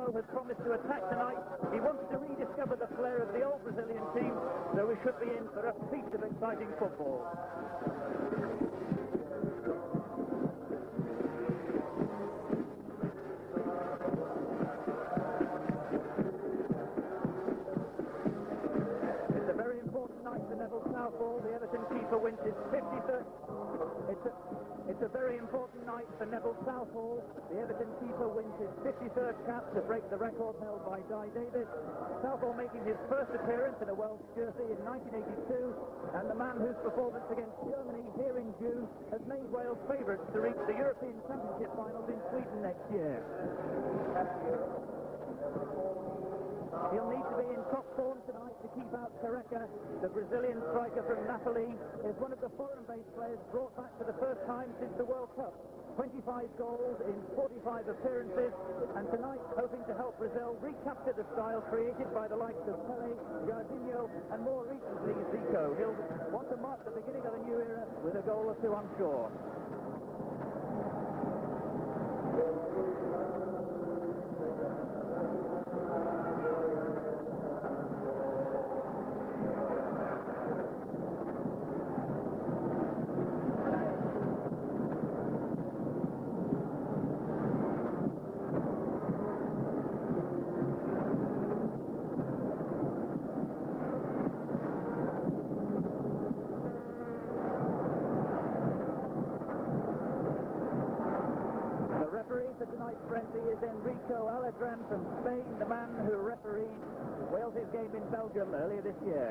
Paulo has promised to attack tonight. He wants to rediscover the flair of the old Brazilian team, so we should be in for a piece of exciting football. It's a very important night for Neville Southall. The Everton keeper wins his 53rd. It's a very important night for Neville Southall. The Everton keeper wins his 53rd cap to break the record held by Di Davis. Southall making his first appearance in a Welsh jersey in 1982, and the man whose performance against Germany here in June has made Wales favourites to reach the European Championship finals in Sweden next year. He'll need to be in top form tonight to keep out Careca. The Brazilian striker from Napoli is one of the foreign-based players brought back for the first time since the World Cup. 25 goals in 45 appearances, and tonight hoping to help Brazil recapture the style created by the likes of Pelé, Jorginho, and more recently Zico. He'll want to mark the beginning of a new era with a goal or two, I'm sure. Frenzy is Enrico Aledran from Spain, the man who refereed Wales' game in Belgium earlier this year.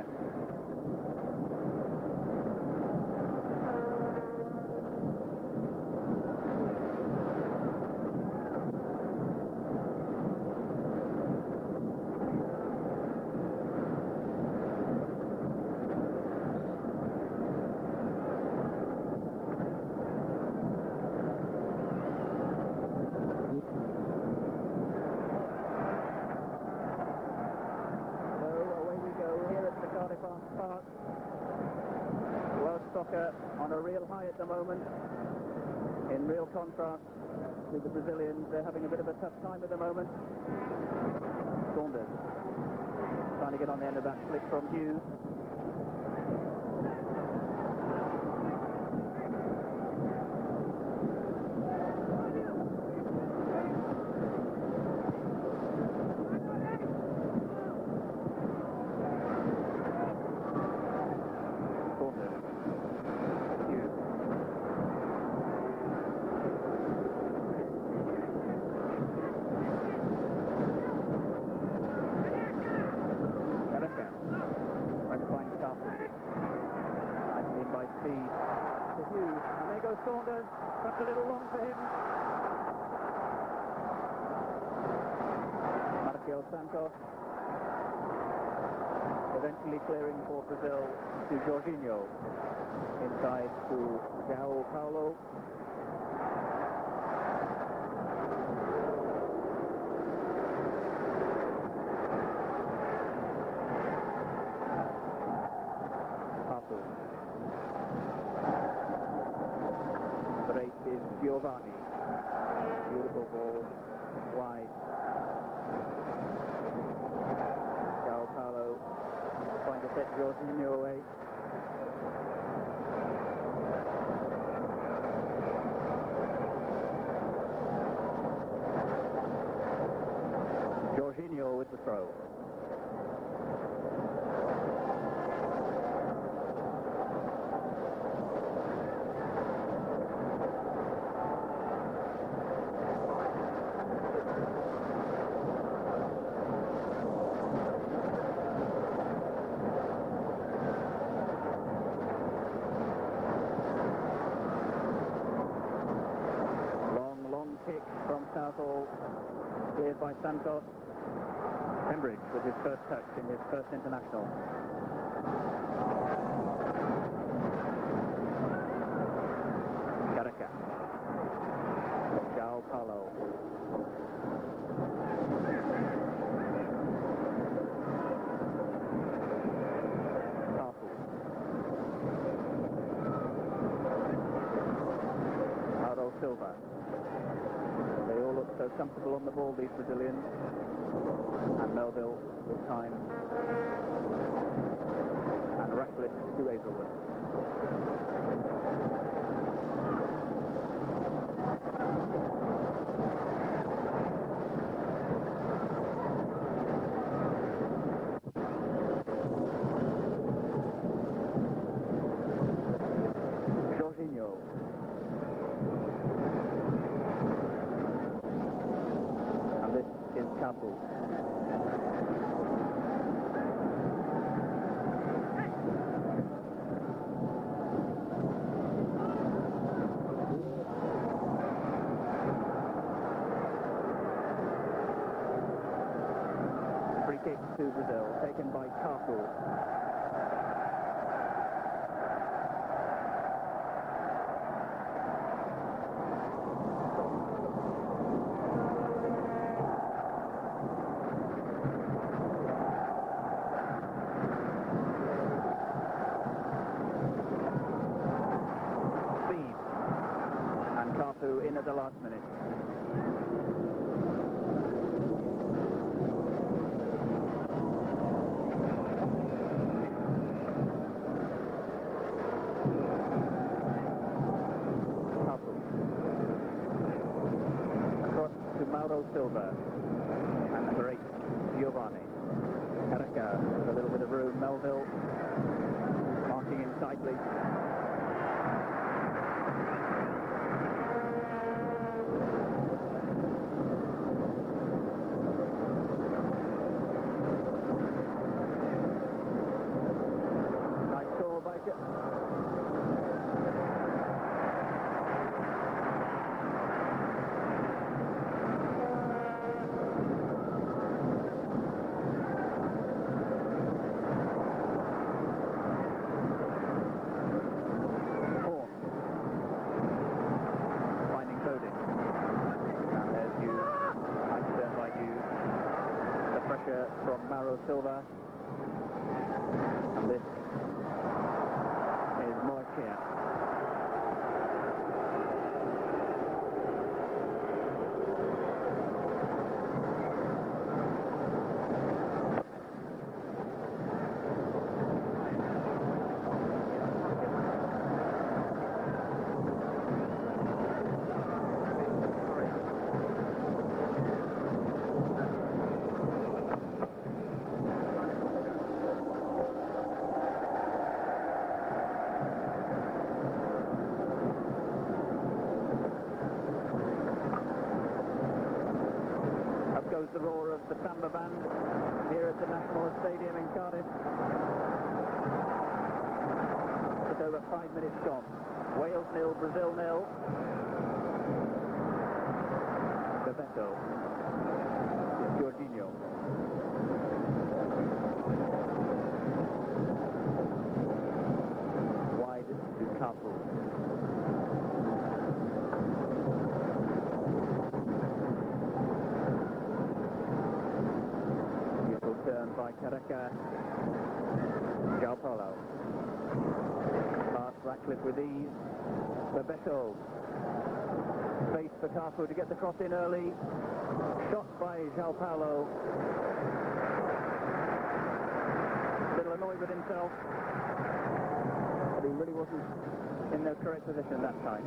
On a real high at the moment, in real contrast to the Brazilians. They're having a bit of a tough time at the moment. Saunders trying to get on the end of that flick from Hughes. Saunders, that's a little long for him. Marcio Santos eventually clearing for Brazil to Jorginho. Inside to João Paulo. Giovanni. Beautiful ball wide. João Paulo trying to set Jorginho away. Jorginho with the throw. Cleared by Santos. Pembridge with his first touch in his first international. Careca. João Paulo. Silva. They all look so comfortable on the ball, these Brazilians. And Melville with time. And Ratcliffe to Hazelwood. Jorginho. And this is Campbell. Free kick to Brazil, taken by Cafu. In at the last minute. Across to Mauro Silva and number 8, Giovanni. Careca with a little bit of room. Melville marking in tightly. From Mauro Silva, and this is Moikia. Goes the roar of the Samba Band here at the National Stadium in Cardiff. Just over 5 minutes gone. Wales 0, Brazil 0. Bebeto. Jorginho. Wide to Cafu. By Careca, João Paulo. Past Ratcliffe with ease. Bebeto. Space for Cafu to get the cross in early. Shot by João Paulo. A little annoyed with himself, but he really wasn't in the correct position that time.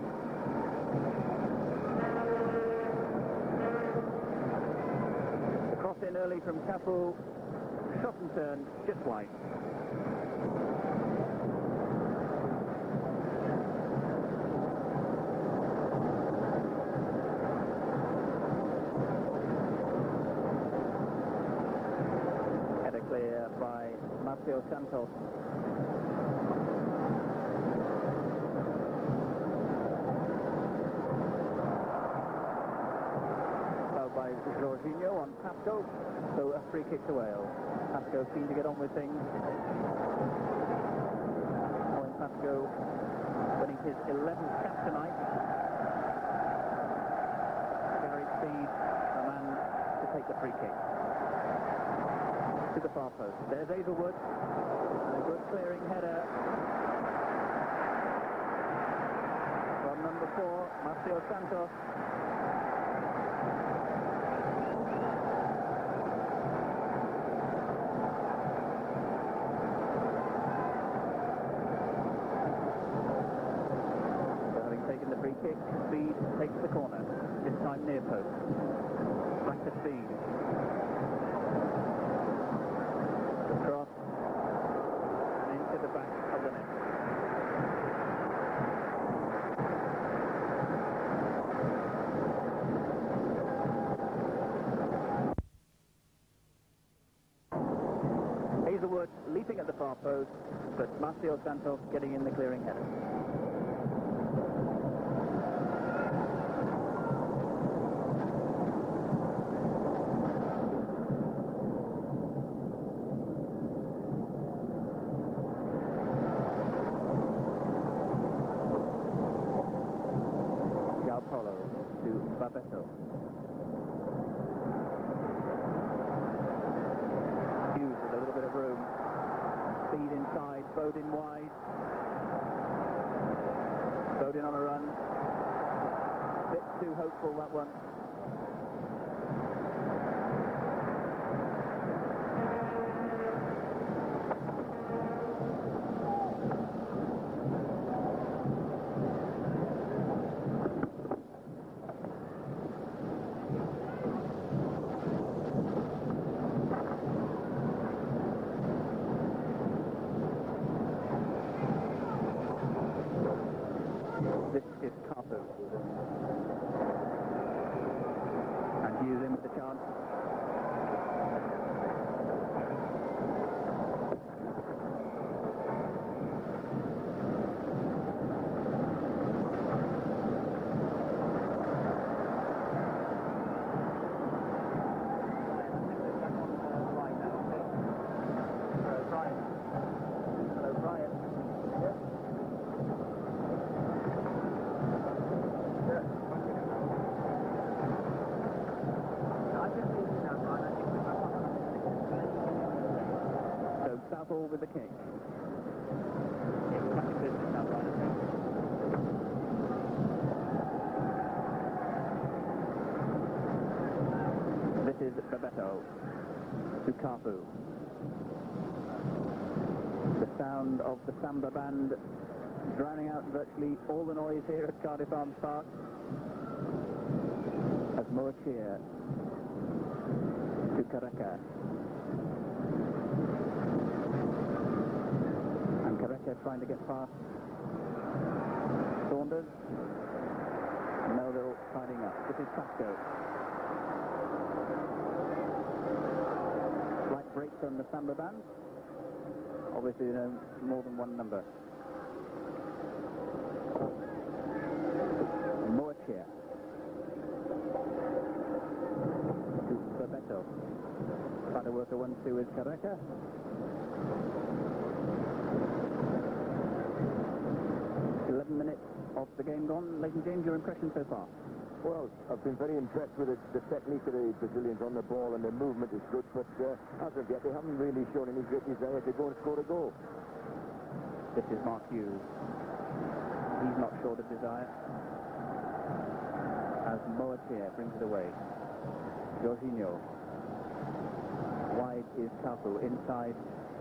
The cross in early from Cafu. Shot and turn, just wide. Header clear by Marcio Santos. Fouled by Jorginho on Pasco, so a free kick to Wales. Pasco keen to get on with things. Owen Pasco winning his 11th cap tonight. Gary Speed, the man to take the free kick. To the far post. There's Hazelwood. And a good clearing header from number 4, Marcio Santos. the corner, this time near post. Back to speed. The cross and into the back of the net. Hazelwood leaping at the far post, but Marcio Santos getting in the clearing header. João Paulo to Babeto. Hughes with a little bit of room. Speed inside, Bowden wide. Bowden on a run. Bit too hopeful, that one. This is Cafu. And Hughes in with the chance. Southall with the kick. This is Babeto to Cafu. The sound of the Samba band drowning out virtually all the noise here at Cardiff Arms Park as more cheer to Careca. Careca trying to get past Saunders. And Melville tidying up. This is Pascoe. Slight break from the Samba band. Obviously, you know, more than one number. More cheer. To Babeto. Trying to work a 1-2 with Careca. 11 minutes of the game gone. Leighton James, your impression so far? Well, I've been very impressed with the technique of the Brazilians on the ball, and the movement is good, but as of yet, they haven't really shown any great desire to go and score a goal. This is Mark Hughes. He's not short of desire. As Moatier brings it away. Jorginho. Wide is Cafu. Inside,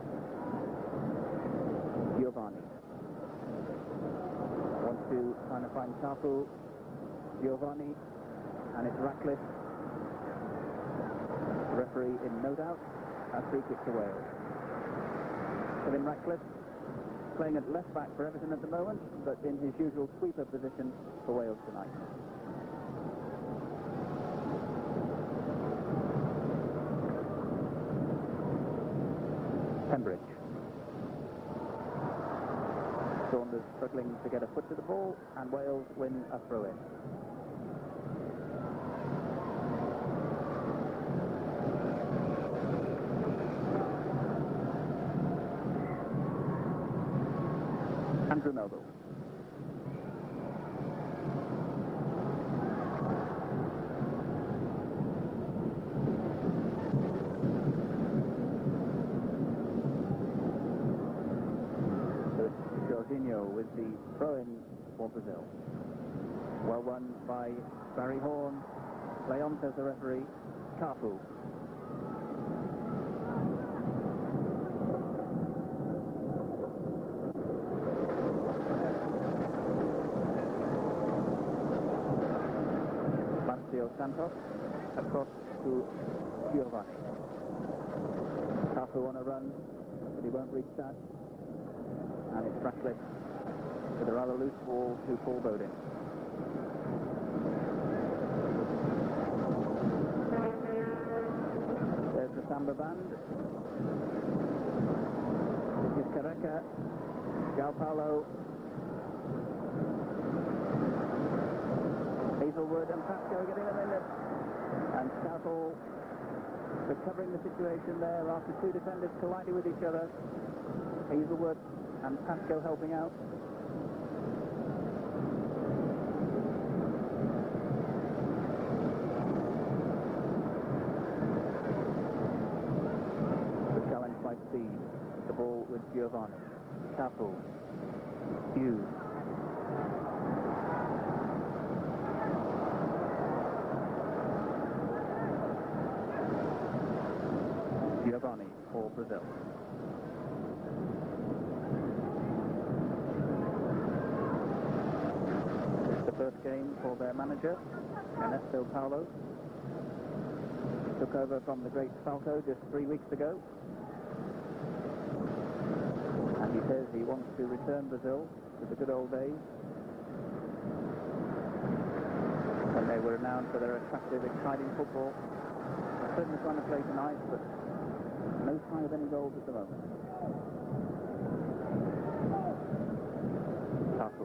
Giovanni. 1-2, trying to find Cafu. Giovanni, and it's Ratcliffe. The referee in no doubt. A free kick to Wales. Kevin Ratcliffe playing at left back for Everton at the moment, but in his usual sweeper position for Wales tonight. Pembridge. Saunders struggling to get a foot to the ball, and Wales win a throw-in. Andrew Melville. Jorginho with the throw-in for Brazil. Well won by Barry Horn. Play on, says the referee. Cafu. Santos. Across to Giovanni. Cafu on a run, but he won't reach that. And it's Ratcliffe with a rather loose ball to Paul Bodin. There's the Samba band. This is Careca, João Paulo, Hazelwood and Pascoe getting them in it. And Southall recovering the situation there after two defenders colliding with each other. Hazelwood and Pascoe helping out. The challenge by Speed. The ball with Giovanni. Cafu. Hughes. Giovanni for Brazil. It's the first game for their manager, Ernesto Paulo. He took over from the great Falco just 3 weeks ago. And he says he wants to return Brazil to the good old days when they were renowned for their attractive, exciting football. They're certainly trying to play tonight, but no sign of any goals at the moment. Cafu.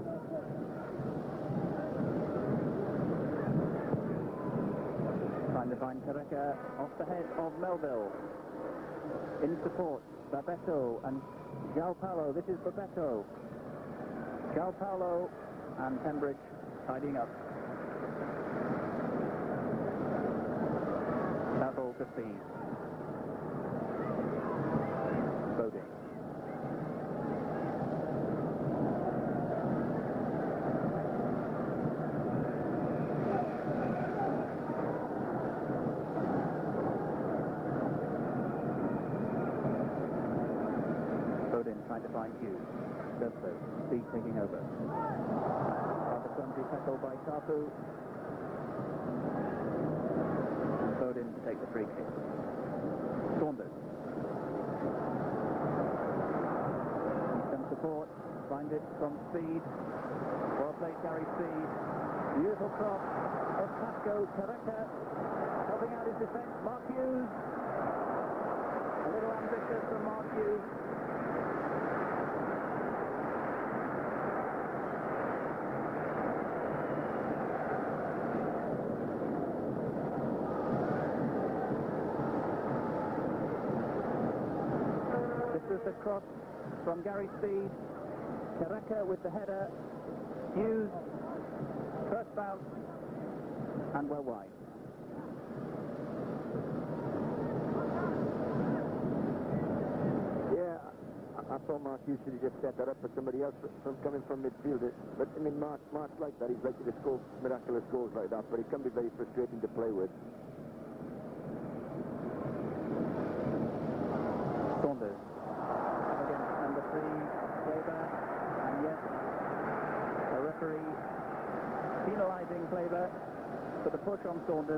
Trying to find Careca off the head of Melville. In support, Bebeto and João Paulo. This is Bebeto. João Paulo and Pembridge tidying up. That ball to Speed. Bodin. Bodin trying to find Hughes. Does so. Speed taking over. Rather clumsy tackle by Cafu. And Bodin to take the free kick. Saunders. Support, find it from Speed. Well played, Gary Speed. Beautiful cross of Pascoe. Careca helping out his defence. Mark Hughes. A little ambitious from Mark Hughes. This was the cross from Gary Speed. Careca with the header. Hughes. First bounce. And well wide. Yeah, I thought Mark Hughes should have just set that up for somebody else from coming from midfield. But I mean, Mark's like that. He's likely to score miraculous goals like that, but he can be very frustrating to play with. Saunders. Number 3, Kleber, and yes, the referee penalising Kleber for the push on Saunders.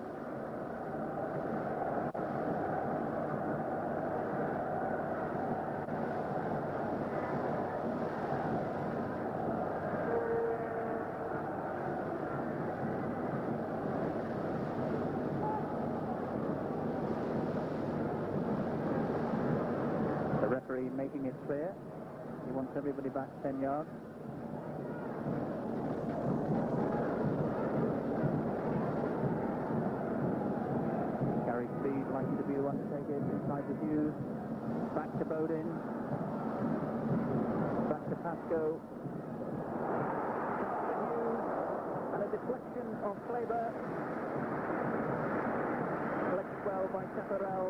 The referee making it clear. He wants everybody back 10 yards. Gary Speed likely to be the one to take it inside the Hughes. Back to Bodin. Back to Pascoe. And a deflection of Kleber. Collected well by Chaparral.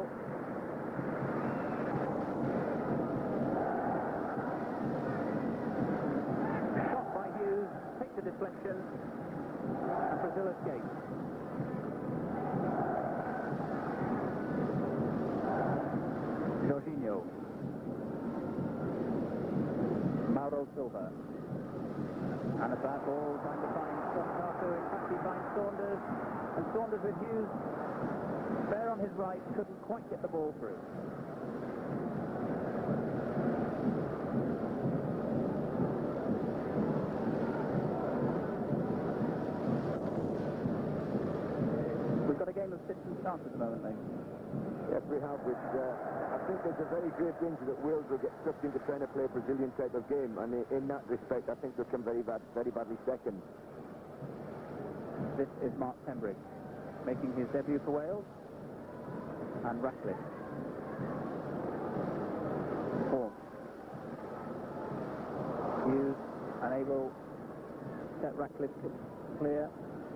Take the deflection, and Brazil escapes. Jorginho. Mauro Silva. And a bad ball trying to find from Carter. In fact, he finds Saunders, and Saunders with Hughes fair on his right, couldn't quite get the ball through. We've got a game of sits and starts at the moment, mate. Yes, we have, which I think there's a very great danger that Wales will get sucked into trying to play a Brazilian type of game, and in that respect, I think they'll come very badly second. This is Mark Pembridge, making his debut for Wales, and Ratcliffe. Horn. Hughes, unable to set Ratcliffe clear.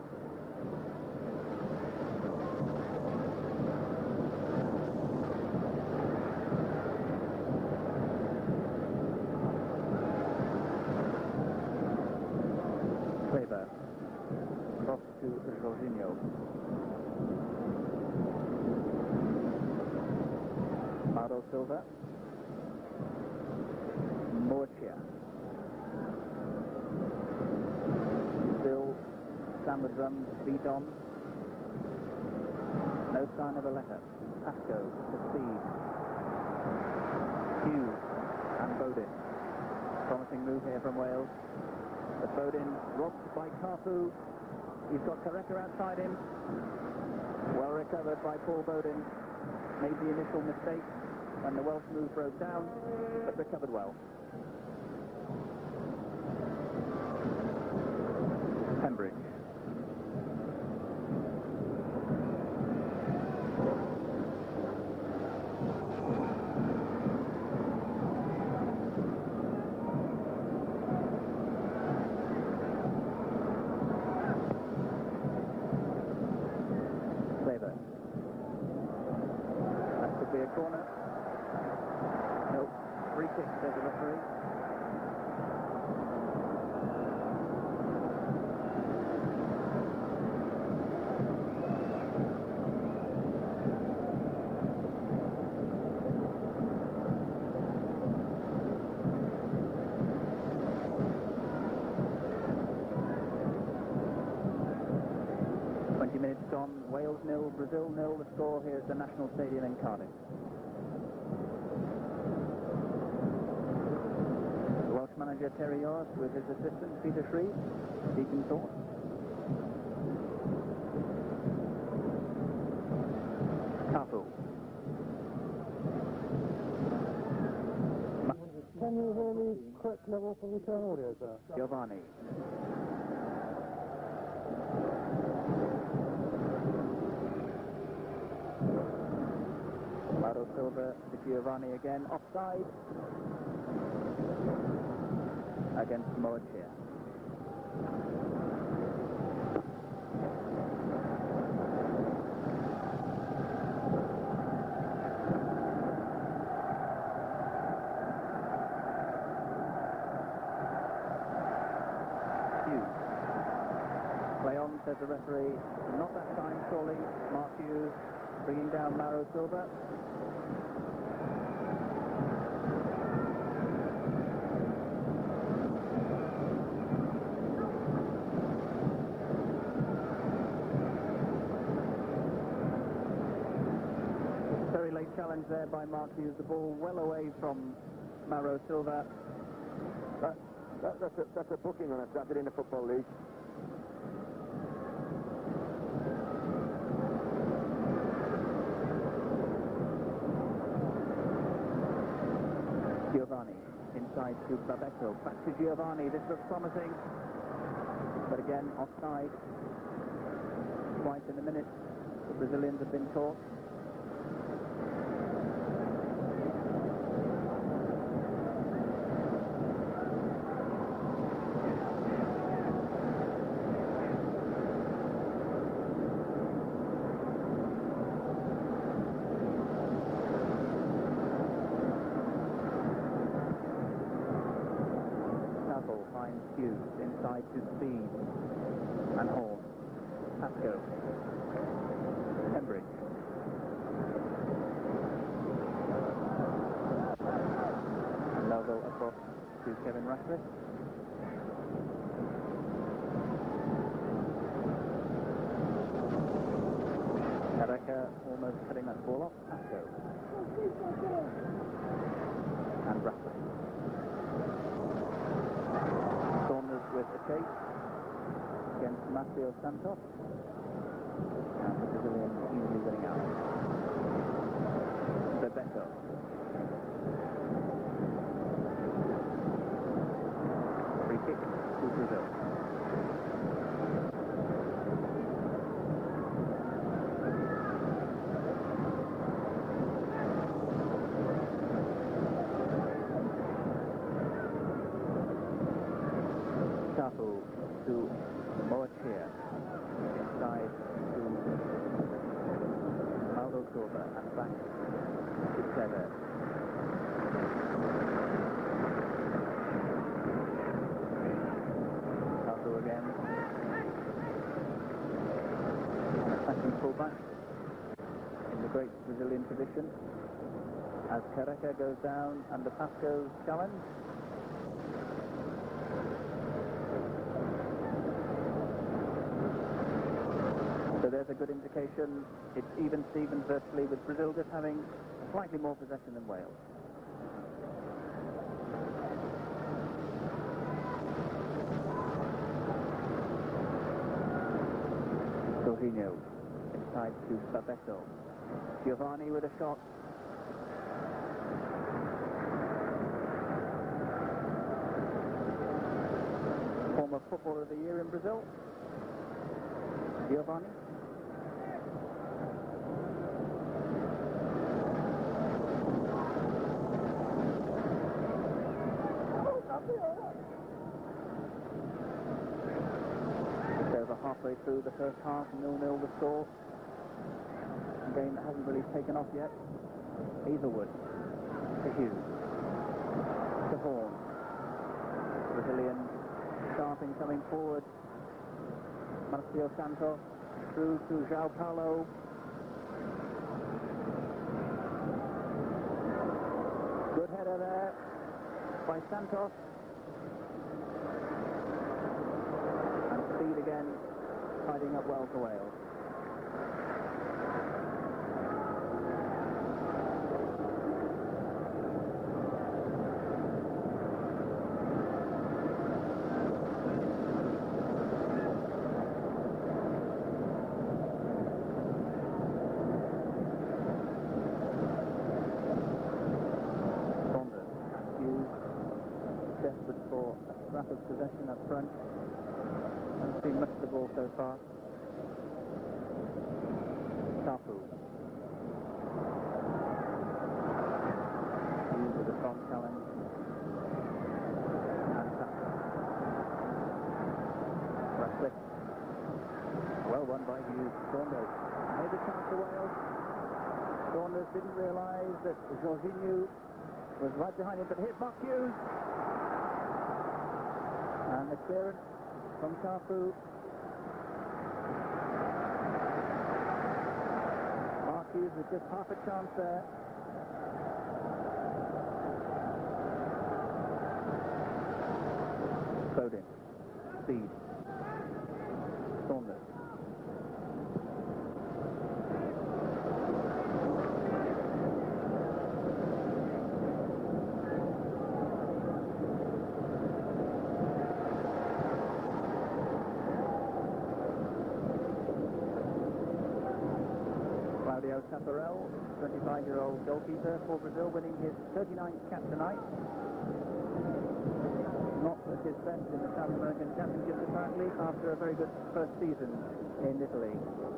Kleber. Cross to Jorginho. Mauro Silva. Morchia. Still Sam the drums, beat on. No sign of a letter. Pasco to speed. Hughes and Bodin. Promising move here from Wales. But Bodin robbed by Carfu. He's got Careca outside him. Well recovered by Paul Bodin. Made the initial mistake when the Welsh move broke down, but recovered well. Pembridge. Kleber. That could be a corner. No, free kick, says the referee. Minutes on, Wales 0, Brazil 0, the score here at the National Stadium in Cardiff. The Welsh manager Terry Yoris with his assistant Peter Shreve, Deacon Thorpe. Carfu. Can you hear me correct level from the turn audio, sir? Giovanni. Mauro Silva to Giovanni again, offside against Morchia. Hughes. Play on, says the referee. Not that time, surely. Mark Hughes bringing down Mauro Silva. Very late challenge there by Mark Hughes. The ball well away from Mauro Silva. That's a booking on a Saturday in the Football League. Giovanni inside to Babetto. Back to Giovanni. This looks promising. But again, offside. Twice in a minute, the Brazilians have been caught. Finds Hughes inside to Speed and Horn. Pasco. Pembridge. Melville across to Kevin Ratcliffe. almost cutting that ball off. Pasco. And Rafa. Saunders with the chase against Marcio Santos. And the Brazilian easily winning out. Bebeto. Free kick to Brazil. Tafu to Moachia. Inside to Mauro Silva and back to Tevez. Tafu again. Attacking fullback in the great Brazilian tradition. As Careca goes down under Pasco's challenge. So there's a good indication. It's even Stevens virtually, with Brazil just having slightly more possession than Wales. Jorginho inside to Bebeto. Giovanni with a shot. Former Footballer of the Year in Brazil. Giovanni. Just over halfway through the first half, 0-0 the score. A game that hasn't really taken off yet. Hazelwood to Hughes to Horn. Brazilian starting coming forward. Marcio Santos through to João Paulo. Good header there by Santos. And speed again, tidying up well for Wales. Desperate for rapid possession up front. Haven't seen much of the ball so far. Tafu. Hughes with a strong challenge. And Tafu. Ratcliffe. Well won by Hughes. Saunders made a chance for Wales. Saunders didn't realise that Jorginho was right behind him, but here's Mark Hughes. And the clearance from Tafu. Mark Hughes with just half a chance there. Foden. Speed. Saunders. Claudio Tafarel, 25-year-old goalkeeper for Brazil, winning his 39th cap tonight. Not at his best in the South American Championships apparently, after a very good first season in Italy.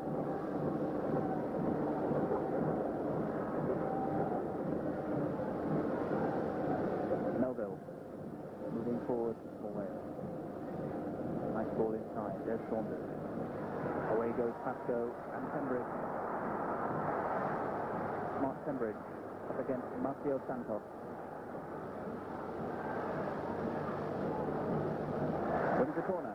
Melville moving forward for Wales. Nice ball inside, there's Saunders. Away goes Pasco and Pembridge. Mark Pembridge up against Marcio Santos. Wins the corner.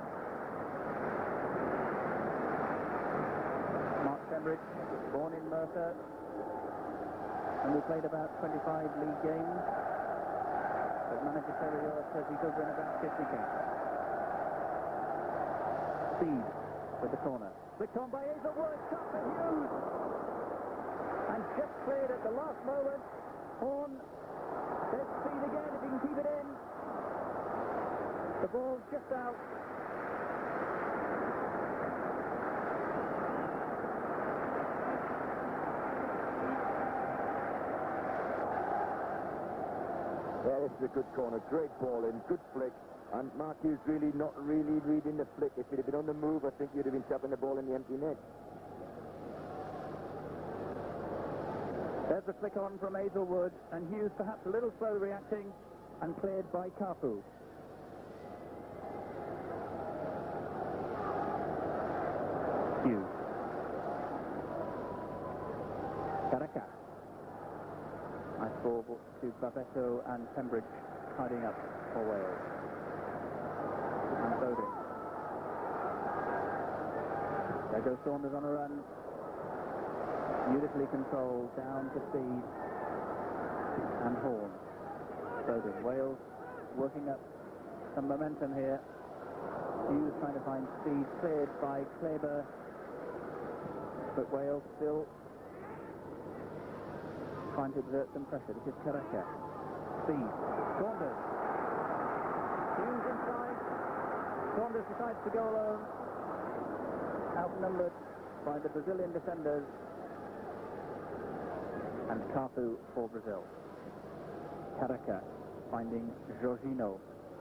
Mark Pembridge, born in Merthyr, and we played about 25 league games, but manager Terry Earle says he does win about 50 games. Speed with the corner. Flicked on by Hazelwood, shot for Hughes. And just cleared at the last moment. On. There's speed again if he can keep it in. The ball's just out. Yeah, this is a good corner. Great ball in, good flick. And Mark Hughes really not really reading the flick. If he'd have been on the move, I think you'd have been tapping the ball in the empty net. There's the flick on from Hazelwood, and Hughes perhaps a little slow reacting, and cleared by Cafu. Hughes. Caracas. Nice ball to Babetto and Pembridge tidying up for Wales. And Bowden. There goes Saunders on a run. Beautifully controlled, down to speed. And Horn. Bowden. Wales working up some momentum here. Hughes trying to find speed, cleared by Kleber. But Wales still trying to exert some pressure. This is Caracas. Speed. Saunders. Hughes inside. Saunders decides to go alone. Outnumbered by the Brazilian defenders. And Cafu for Brazil. Caracas finding Jorginho.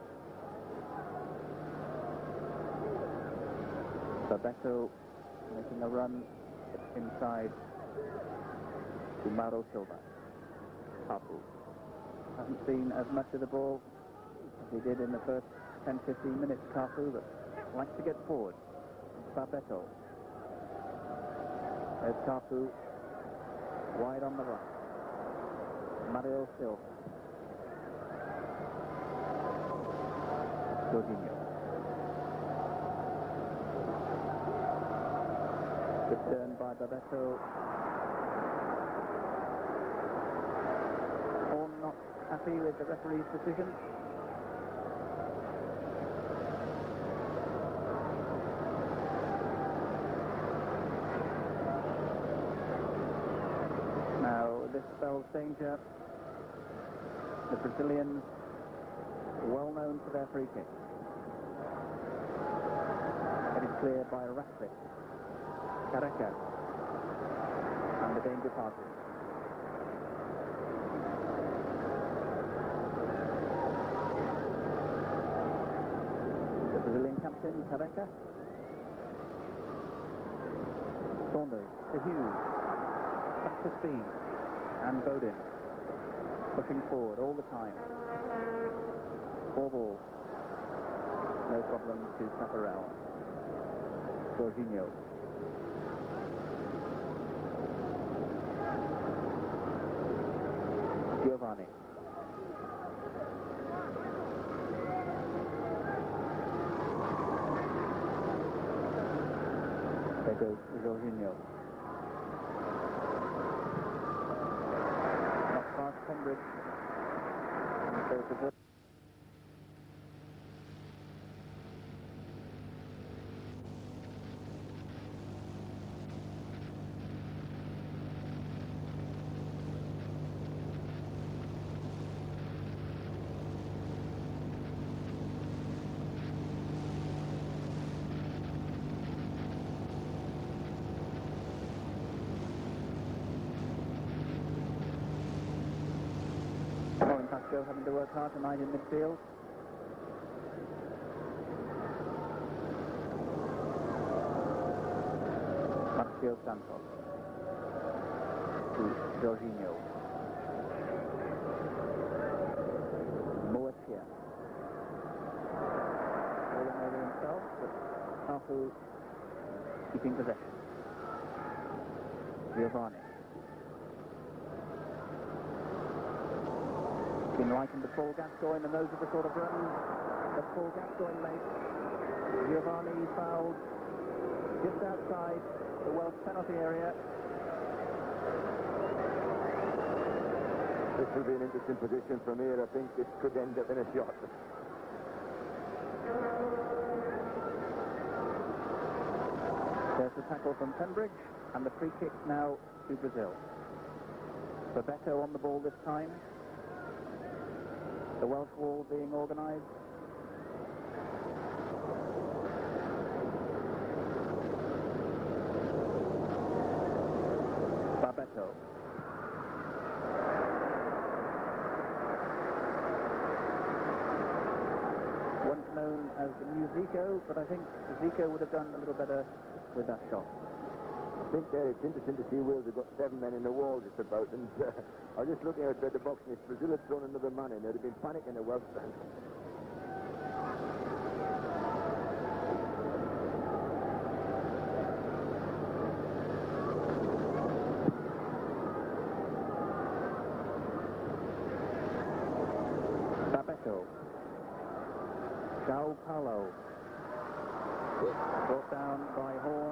Babetto making a run inside to Mauro Silva. Cafu hasn't seen as much of the ball as he did in the first 10-15 minutes, Cafu, but likes to get forward. Babetto. There's Cafu, wide on the right. Mario Silva. Jorginho. Good turn by Babetto. Horn not happy with the referee's decision. Now this spells danger. The Brazilians well known for their free kick. It is cleared by Ratcliffe. Caracas. And the danger passes. The Brazilian captain, Caracas. Saunders to Hughes. Up to speed. And Bowden. Pushing forward all the time. 4 balls. No problem to Taparel. Jorginho. Giovanni. There goes Jorginho. Not past Pembridge. And so the Pasco having to work hard tonight in midfield. Marcio Santos to Jorginho. Moetia. Rolling over himself, but Cafu keeping possession. Giovanni. Been likened to Paul Gascoigne, and those are the sort of runs that Paul Gascoigne makes. Giovanni fouled just outside the Welsh penalty area. This will be an interesting position from here. I think this could end up in a shot. There's the tackle from Pembridge, and the free kick now to Brazil. Bebeto on the ball this time. The Welsh wall being organised. Bebeto. Once known as the new Zico, but I think Zico would have done a little better with that shot. I think there it's interesting to see Wales have got 7 men in the wall just about, and I was just looking outside the box, and if Brazil had thrown another man in, there'd have been panic in the Welsh fans. Bebeto. João Paulo. Brought down by Horn.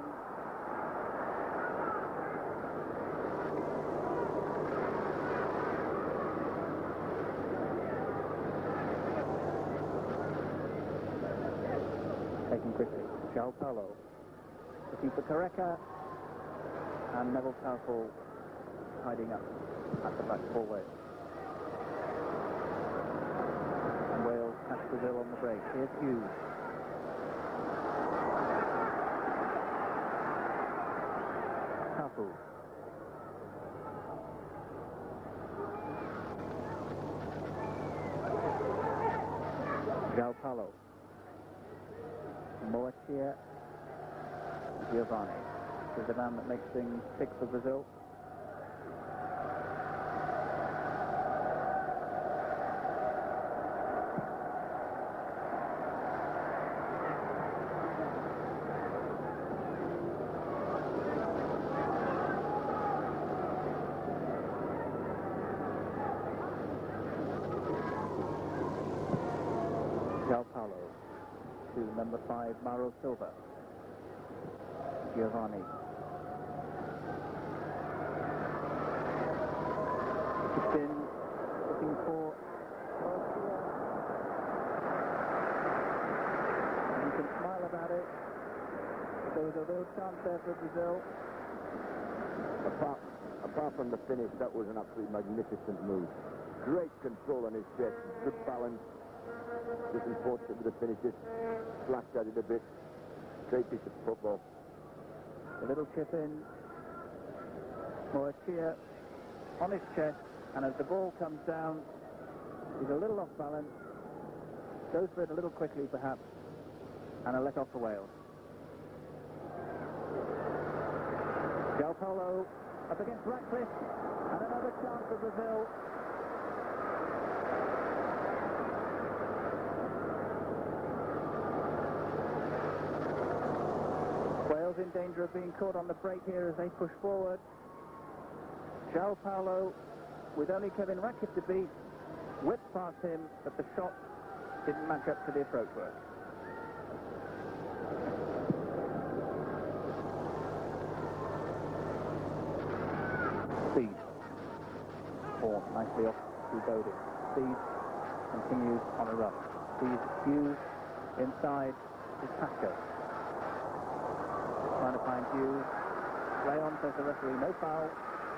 Taken quickly. João Paulo. Looking for Careca. And Neville Southall hiding up at the back forward. And Wales catch Brazil on the break. Here's Hughes. Cafu. João Paulo. Moatia. Giovanni. This is the man that makes things tick for Brazil. João Paulo to number 5, Mauro Silva. Giovanni. It's been looking for Garcia. You can smile about it, but there was a real chance there for Brazil. Apart from the finish, that was an absolutely magnificent move. Great control on his chest, good balance. Just unfortunate with the finish, just flashed at it a bit. Great piece of football. A little chip in. Moatia on his chest, and as the ball comes down, he's a little off balance, goes for it a little quickly perhaps, and a let off for Wales. João Paulo up against Ratcliffe, and another chance for Brazil. Wales in danger of being caught on the break here as they push forward. João Paulo, with only Kevin Ratcliffe to beat, whipped past him, but the shot didn't match up to the approach work. Speed. Horn nicely off to Bodie. Speed continues on a run. Speed Hughes inside is Pasco. Trying to find Hughes. Leon says the referee, no foul.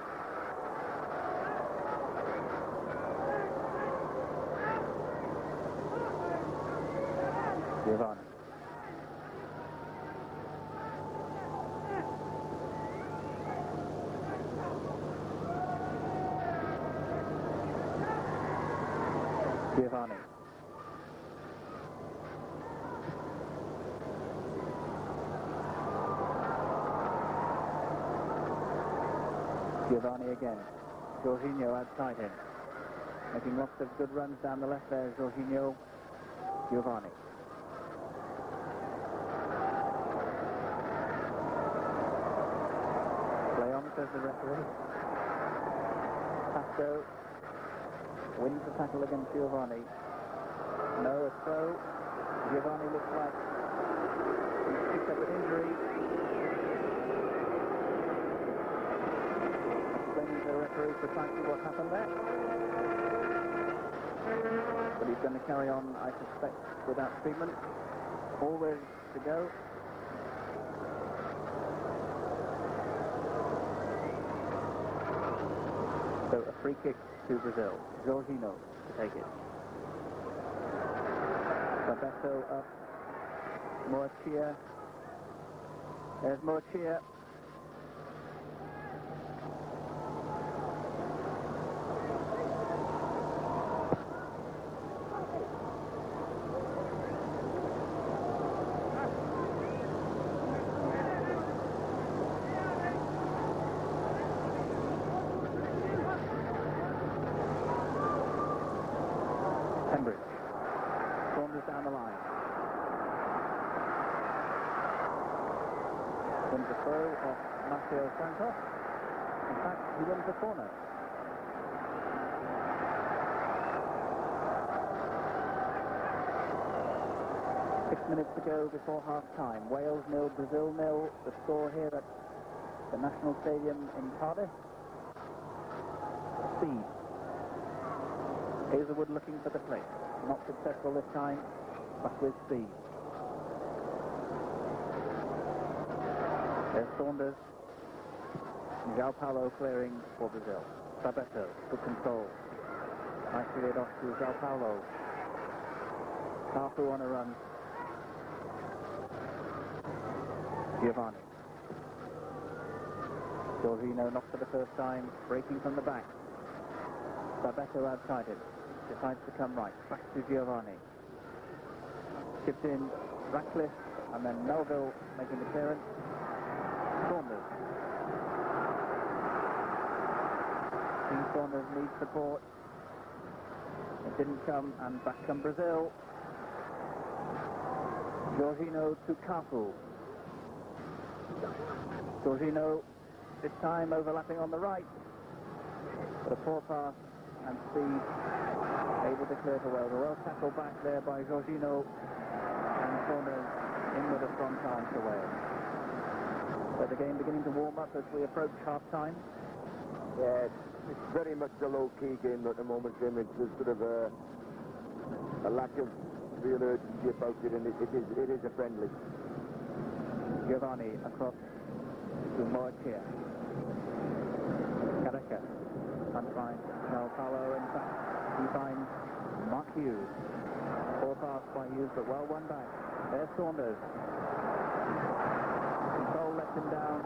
Giovanni. Giovanni. Giovanni again. Jorginho outside him. Making lots of good runs down the left there, Jorginho. Giovanni. Leon says the referee. Pasco wins the tackle against Giovanni. No, a throw. Giovanni looks like he's picked up an injury. Explaining to the referee precisely what happened there. But he's going to carry on, I suspect, without treatment. All ready to go. free kick to Brazil. Jorginho to take it. Bebeto up. Moachia. There's Moachia. Down the line. Wins the throw off Marcio Santos. In fact, he wins the corner. Six minutes to go before half-time. Wales 0, Brazil 0. The score here at the National Stadium in Cardiff. Speed. Hazelwood looking for the place. Not successful this time, but with speed. There's Saunders. João Paulo clearing for Brazil. Bebeto, good control. Nicely laid off to João Paulo. Cafu on a run. Giovanni. Jorginho not for the first time, breaking from the back. Bebeto outside it. Decides to come right. Back to Giovanni. Chipped in Ratcliffe, and then Melville making the clearance. Saunders. King Saunders needs support. It didn't come, and back come Brazil. Jorginho to Cafu. Jorginho, this time overlapping on the right. But a poor pass and speed. Able to clear for Wales. A well tackled back there by Jorginho, and Saunders in with a strong chance for Wales. So the game beginning to warm up as we approach half-time. Yeah, it's very much a low-key game at the moment, Jim. It's sort of a lack of real urgency about it, and it is a friendly. Giovanni across to Moachia. Careca can't find João Paulo. In fact, he finds Mark Hughes. Poor pass by Hughes, but well won back. There's Saunders. Control lets him down.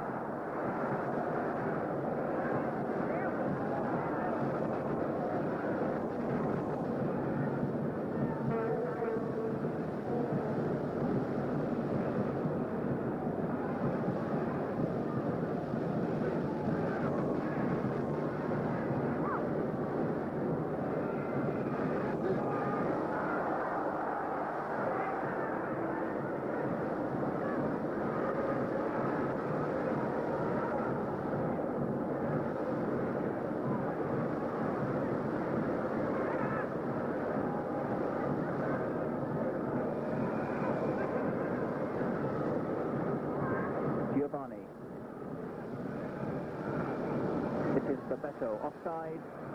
Giovanni. It is Bebeto offside.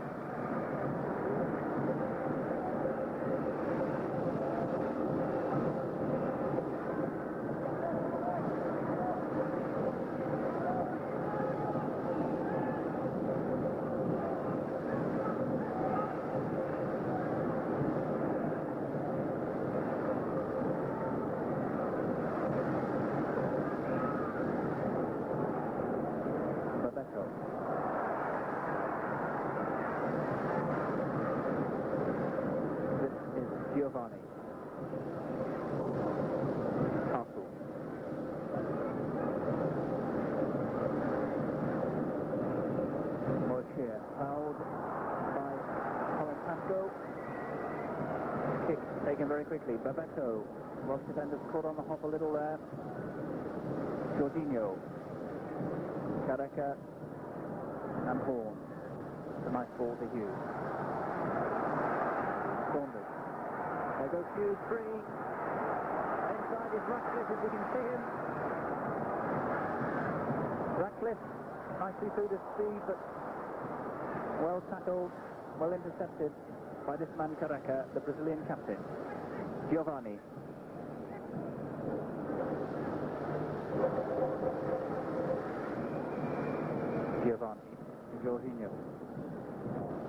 This is Giovanni. Cafu. Moachia fouled by Colin Pascoe. Kick taken very quickly. Bebeto. Welsh defenders caught on the hop a little there. Jorginho. Careca and Horn. It's a nice ball to Hughes. Saunders. There goes Hughes free. Inside is Ratcliffe, as we can see him. Ratcliffe nicely through the speed, but well tackled, well intercepted by this man Careca, the Brazilian captain. Giovanni. Giovanni. Jorginho.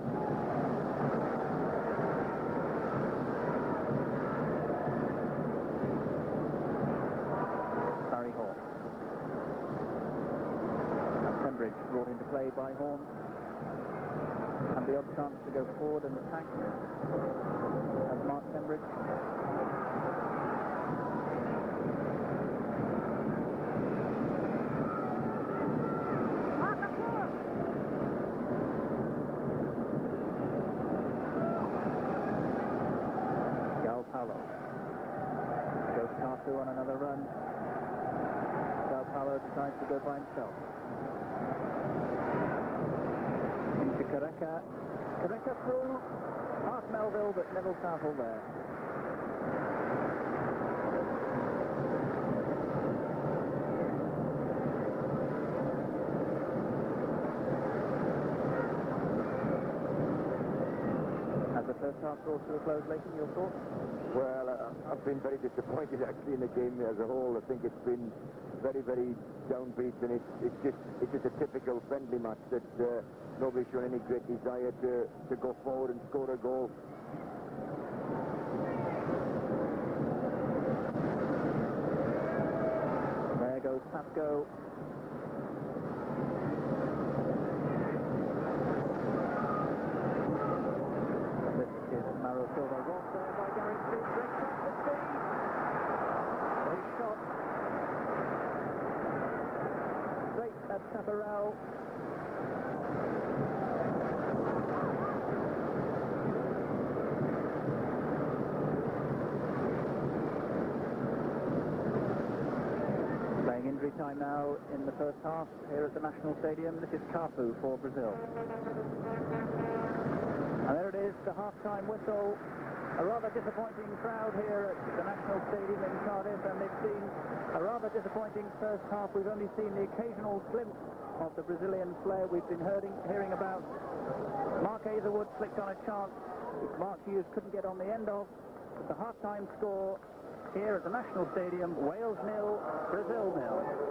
brought into play by Horn. And the odd chance to go forward and attack as Mark Pembridge. Gal Paulo goes Carfu on another run. Gal Paulo decides to go by himself. Into Careca. Careca through. Mark Melville, but Neville Southall there. As the first half draws to a close, Leighton, your thoughts? Well, I've been very disappointed actually in the game as a whole. I think it's been very, very downbeat, and it's just a typical friendly match that nobody's shown any great desire to go forward and score a goal. There goes Pascoe. This is Mauro Silva. Was there by Gary Speed. Great shot for Speed. Great shot. Straight at Chaparral. Playing injury time now in the first half here at the National Stadium. This is Carfu for Brazil. And there it is, the half-time whistle. A rather disappointing crowd here at the National Stadium in Cardiff, and they've seen a rather disappointing first half. We've only seen the occasional glimpse of the Brazilian flair we've been hearing about. Mark Aizerwood flicked on a chance which Mark Hughes couldn't get on the end of. But the half-time score here at the National Stadium, Wales 0, Brazil 0.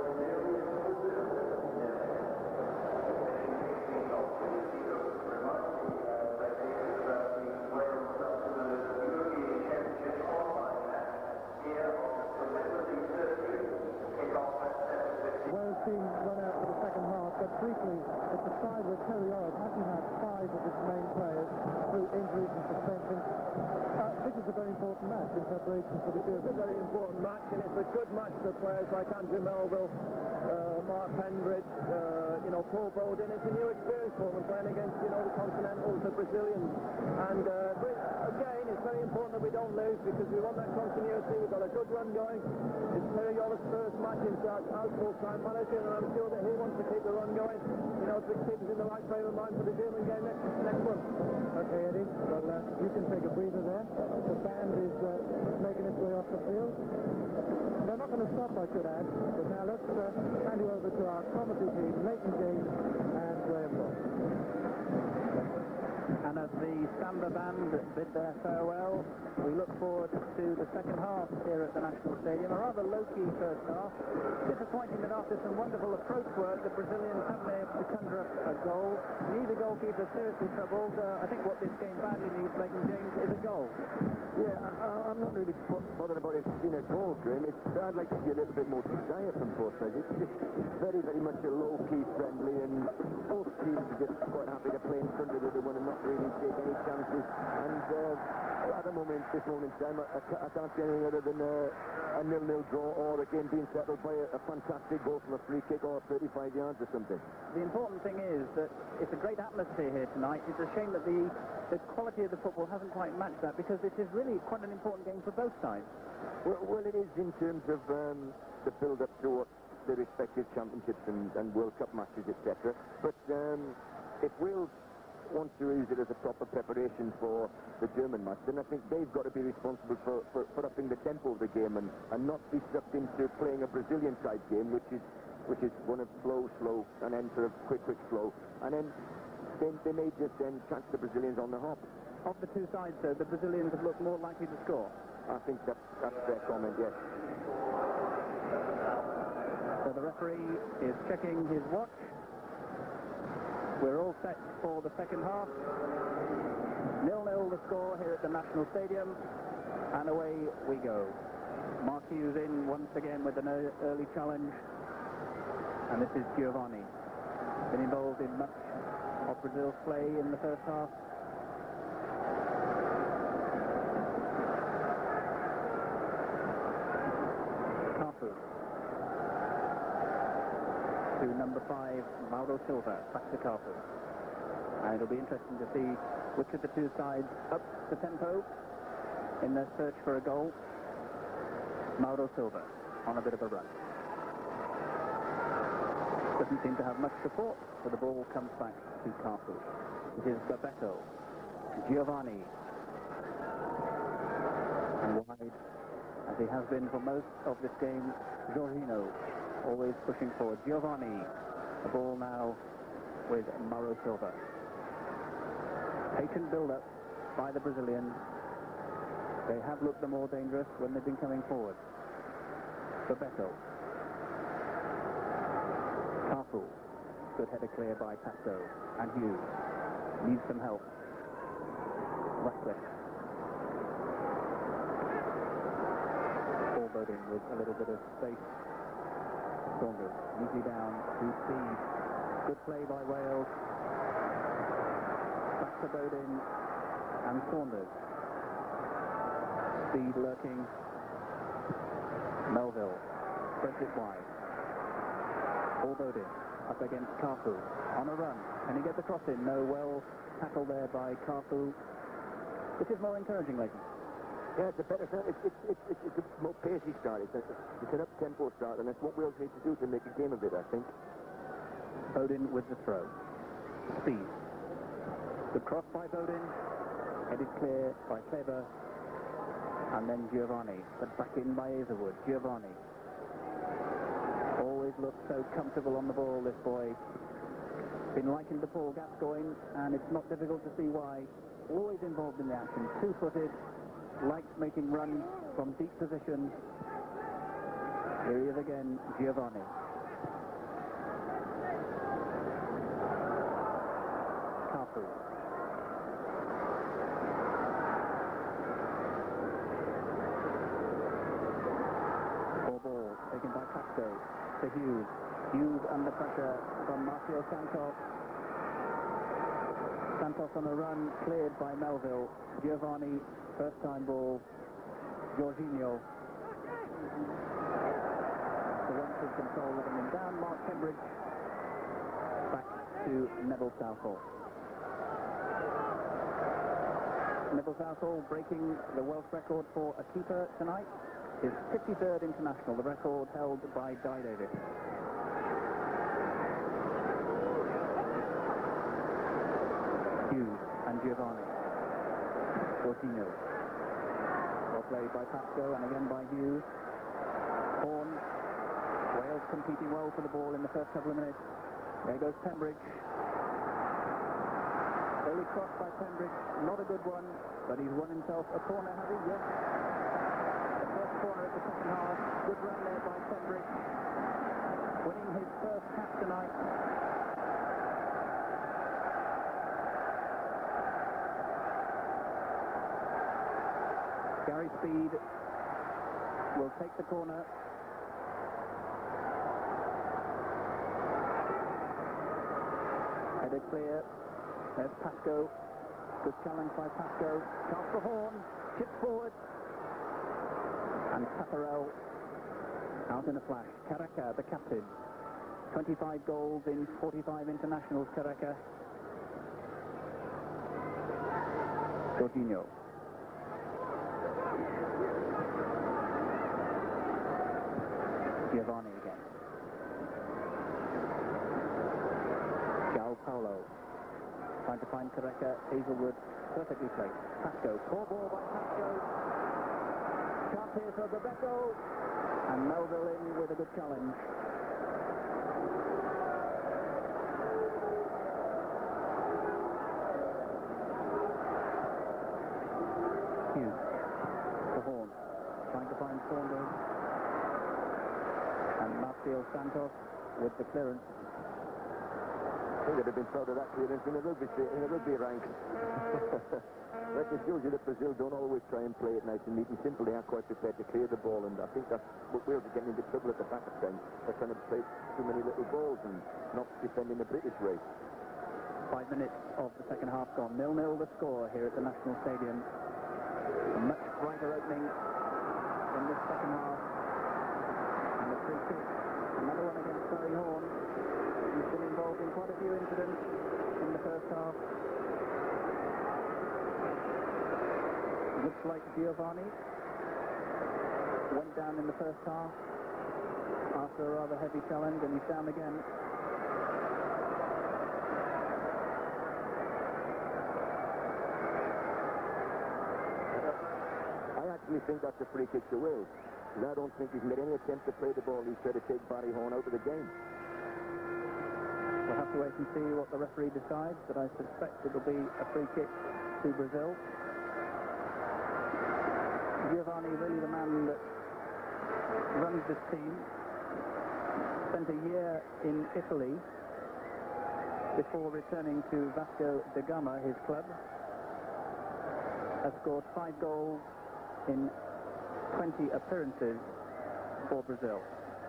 Wales team run out for the second half, but briefly, it's a side where Terry Orr hasn't had 5 of his main players through injuries and suspensions. This is a very important match in preparation for the Germans. It's a very important match, and it's a good match for players like Andrew Melville, Mark Pembridge, Paul Bowden. It's a new experience for them playing against, the Continentals, the Brazilians. And but again, it's very important that we don't lose because we want that continuity. We've got a good run going. It's Terry Orr's first match as full-time manager, and I'm sure that he wants to keep the run going. To keep us in the right frame of mind for the German game next month. Okay, Eddie, well, you can take a breather there. The band is making its way off the field. They're not going to stop, I should add. But now let's hand you over to our commentary team, Leighton James and Graham Ross. And as the Samba band bid their farewell, we look forward to the second half here at the National Stadium. A rather low-key first half. Disappointing that after some wonderful approach work, the Brazilians haven't been able to conjure up a goal. Neither goalkeeper seriously troubled. I think what this game badly needs, Leighton James, is a goal. Yeah, I'm not really bothered about it being a goal, Graham. I'd like to see a little bit more desire from both sides. It's just very, very much a low-key friendly, and both teams are just quite happy to play in front of the other one and not really take any chances. And at this moment in time, I can't see anything other than a 0-0 draw or a game being settled by a fantastic goal from a free kick or 35 yards or something. The important thing is that it's a great atmosphere here tonight. It's a shame that the quality of the football hasn't quite matched that, because it is really quite an important game for both sides. Well, it is in terms of the build-up to the respective championships and World Cup matches, etc. But if Wales want to use it as a proper preparation for the German match, then I think they've got to be responsible for upping the tempo of the game and not be sucked into playing a Brazilian-type game, which is one of slow, and then sort of quick, slow. And then they may just then catch the Brazilians on the hop. Of the two sides, though, the Brazilians have looked more likely to score. I think that's their comment, yes. So the referee is checking his watch. We're all set for the second half. 0-0 the score here at the National Stadium. And away we go. Mark Hughes in once again with an early challenge. And this is Giovanni. been involved in much of Brazil's play in the first half. Cafu to number 5, Mauro Silva, back to Cafu. And it'll be interesting to see which of the two sides up the tempo in their search for a goal. Mauro Silva on a bit of a run. Doesn't seem to have much support, so the ball comes back to Cafu. It is Bebeto, Giovanni, and wide, as he has been for most of this game, Jorginho, always pushing forward. Giovanni, the ball now with Mauro Silva. Patient build-up by the Brazilians. They have looked the more dangerous when they've been coming forward. Bebeto. Cafu. Good header clear by Pasco. And Hughes. Needs some help. Ratcliffe. Foreboding with a little bit of space. Saunders. Easy down to speed. Good play by Wales. Back to Bodin. And Saunders. Speed lurking. Melville spreads it wide. Foreboding up against Cafu on a run. Can he get the cross in? No, well tackled there by Cafu. Which is more encouraging, Leighton? Yeah, it's a better start. It's a more pacey start. It's an up-tempo start, and that's what Wales need to do to make a game of it, I think. Bodin with the throw. Speed. The cross by Bodin. Headed clear by Kleber. And then Giovanni. But back in by Averwood. Giovanni. Always looks so comfortable on the ball, this boy. Been likened to Paul Gascoigne, and it's not difficult to see why. Always involved in the action. Two-footed. Likes making runs from deep positions. Here he is again, Giovanni. Cafu. Ball taken by Pasco to Hughes. Hughes under pressure from Marcio Santos. Santos on a run, cleared by Melville. Giovanni, first time ball. Jorginho. The run to control, letting him down. Mark Pembridge back to Neville Southall. Neville Southall breaking the Welsh record for a keeper tonight. His 53rd international, the record held by Guy Davis. Hughes and Giovanni. Jorginho. Well played by Pasco and again by Hughes. Horn. Wales competing well for the ball in the first couple of minutes. There goes Pembridge. Early cross by Pembridge. Not a good one, but he's won himself a corner, has he? Yes. The first corner of the second half. Good run there by Pembridge. Winning his first cap tonight. Gary Speed will take the corner. Headed clear. There's Pasco. Good challenge by Pasco. Chance for Horn. Chips forward. And Tafarel out in a flash. Caracca, the captain. 25 goals in 45 internationals, Caracca. Jorginho. Giovanni again. João Paulo. Trying to find Caracca. Hazelwood perfectly placed. Pasco. Poor ball by Pasco. Chance here for Bebeto. And Melville in with a good challenge. Hughes. The Horn. Trying to find Saunders. And Marcio Santos with the clearance. think they'd have been proud of that clearance in the rugby rank. That just shows you that Brazil don't always try and play it nice and neat and simple. They aren't quite prepared to clear the ball, and I think that's what we're getting into trouble at the back of time. They're trying to play too many little balls and not defending the British way. 5 minutes of the second half gone. 0-0 the score here at the National Stadium. A much brighter opening in this second half. And the free kick, another one against Barry Horn. He's been involved in quite a few incidents in the first half. Looks like Giovanni went down in the first half after a rather heavy challenge, and he's down again. I actually think that's a free kick to Wales. I don't think he's made any attempt to play the ball. He's trying to take Barry Horn out of the game. We'll have to wait and see what the referee decides, but I suspect it'll be a free kick to Brazil. Giovanni, really the man that runs this team, spent a year in Italy before returning to Vasco da Gama, his club. Has scored 5 goals in 20 appearances for Brazil.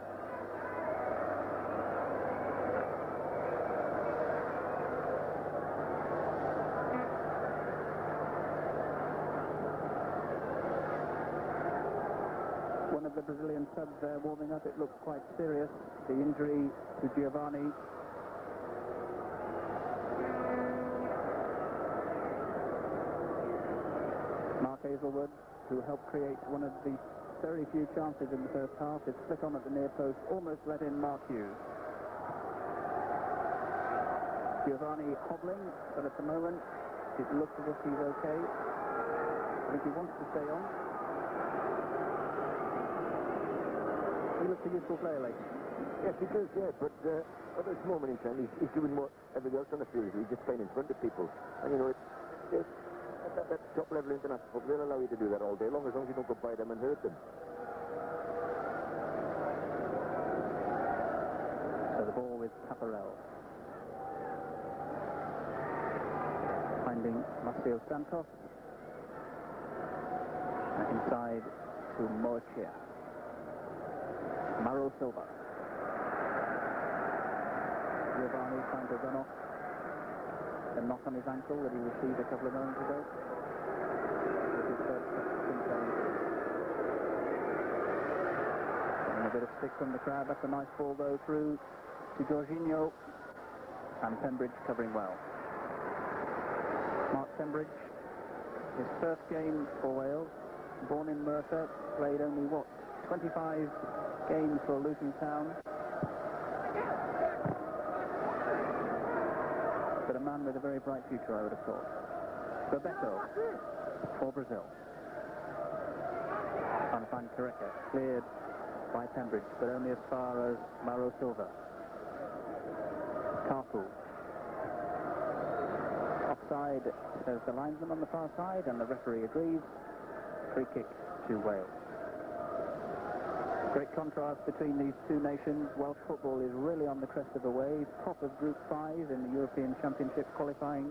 One of the Brazilian subs there warming up. It looks quite serious, the injury to Giovanni. Mark Hazelwood, who helped create one of the very few chances in the first half, is flick on at the near post, almost let in Mark Hughes. Giovanni hobbling, but at the moment it looks as if he's okay. I think he wants to stay on. He looks a useful player, Lee. Yes, he does, yeah, but at this moment in time, he's doing what everybody else on the field. He's just playing in front of people. And, you know, that's top-level international football. They'll allow you to do that all day long, as long as you don't go by them and hurt them. So the ball with Taparel. Finding Marcio Santos. Inside to Moachia. Mauro Silva. Giovanni trying to run off a knock on his ankle that he received a couple of moments ago. Getting a bit of stick from the crowd. That's a nice ball though through to Jorginho, and Pembridge covering well. Mark Pembridge, his first game for Wales, born in Merthyr, played only 25 games for Luton Town. But a man with a very bright future, I would have thought. Bebeto for Brazil. Trying to find Careca, cleared by Pembridge, but only as far as Mauro Silva. Castle. Offside, says the linesman on the far side, and the referee agrees. Free kick to Wales. Great contrast between these two nations. Welsh football is really on the crest of a wave, top of Group 5 in the European Championship qualifying.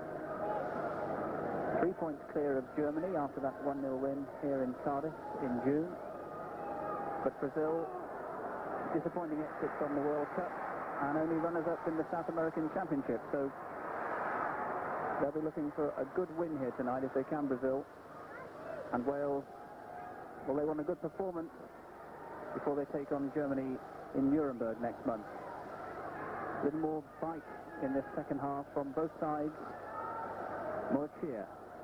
3 points clear of Germany after that 1-0 win here in Cardiff in June. But Brazil, disappointing exit from the World Cup and only runners-up in the South American Championship. So they'll be looking for a good win here tonight if they can, Brazil. And Wales, well, they want a good performance before they take on Germany in Nuremberg next month. A little more bite in this second half from both sides. More cheer.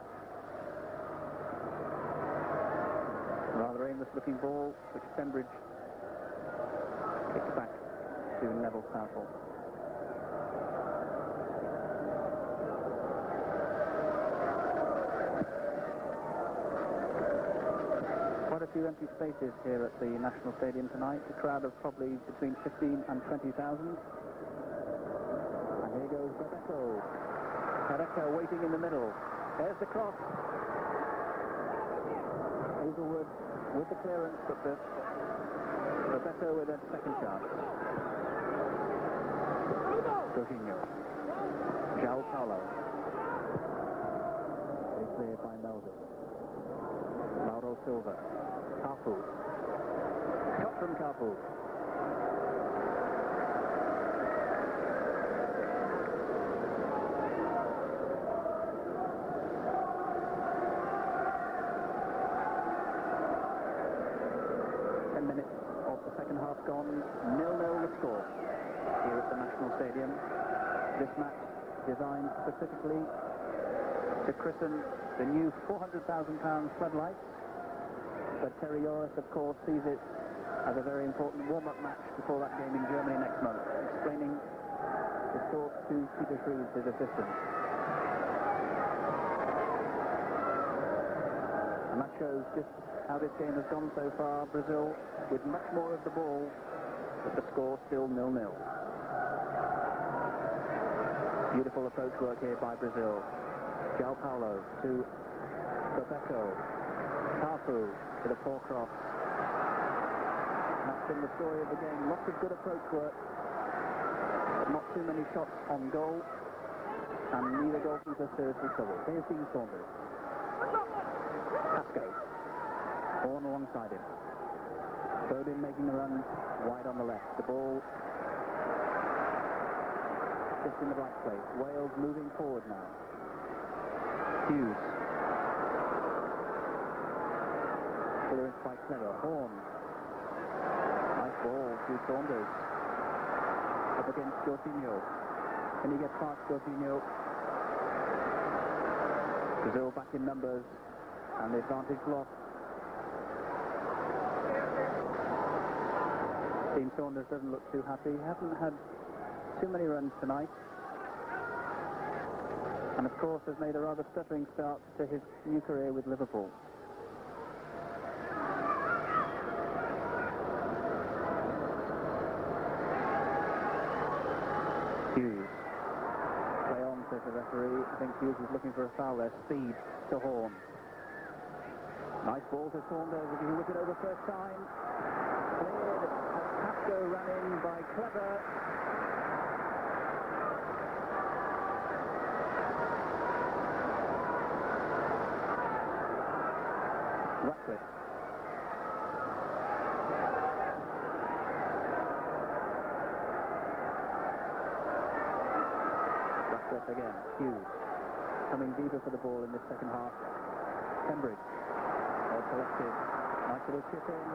Rather aimless looking ball, which Pembridge kicks back to Neville Southall. Quite a few empty spaces here at the National Stadium tonight. A crowd of probably between 15 and 20,000. And here goes Bebeto. Careca waiting in the middle. There's the cross. Hazelwood with the clearance, but Bebeto with a second chance. Jorginho. João Paulo. Very clear by Melville. Mauro Silva. Cafu. Shot from Cafu. Gone 0-0 the score here at the National Stadium. This match designed specifically to christen the new £400,000 floodlights, but Terry Yoris, of course, sees it as a very important warm-up match before that game in Germany next month, explaining his thoughts to Peter Shreves, his assistant. And that shows just how this game has gone so far. Brazil with much more of the ball, but the score still 0-0. Beautiful approach work here by Brazil. João Paulo to Roberto. Cafu with a poor cross. That's been the story of the game. Lots of good approach work, but not too many shots on goal, and neither goalkeeper seriously troubled. Here's Dean Saunders. Pasco. Horn alongside him. Foden making the run wide on the left. The ball just in the right place. Wales moving forward now. Hughes. Clearance quite clever. Horn. Nice ball to Saunders. Up against Jorginho. Can he get past Jorginho? Brazil back in numbers, and the advantage lost. Dean Saunders doesn't look too happy. He hasn't had too many runs tonight. And of course has made a rather stuttering start to his new career with Liverpool. Hughes. Play on, says the referee. I think Hughes is looking for a foul there. Speed to Horn. Nice ball to Saunders. If he whip it over first time. Cleared. Pasco ran in by Clever. Ratcliffe. Ratcliffe again. Hughes. Coming deeper for the ball in the second half. Pembridge. Well collected. Nice little chip in.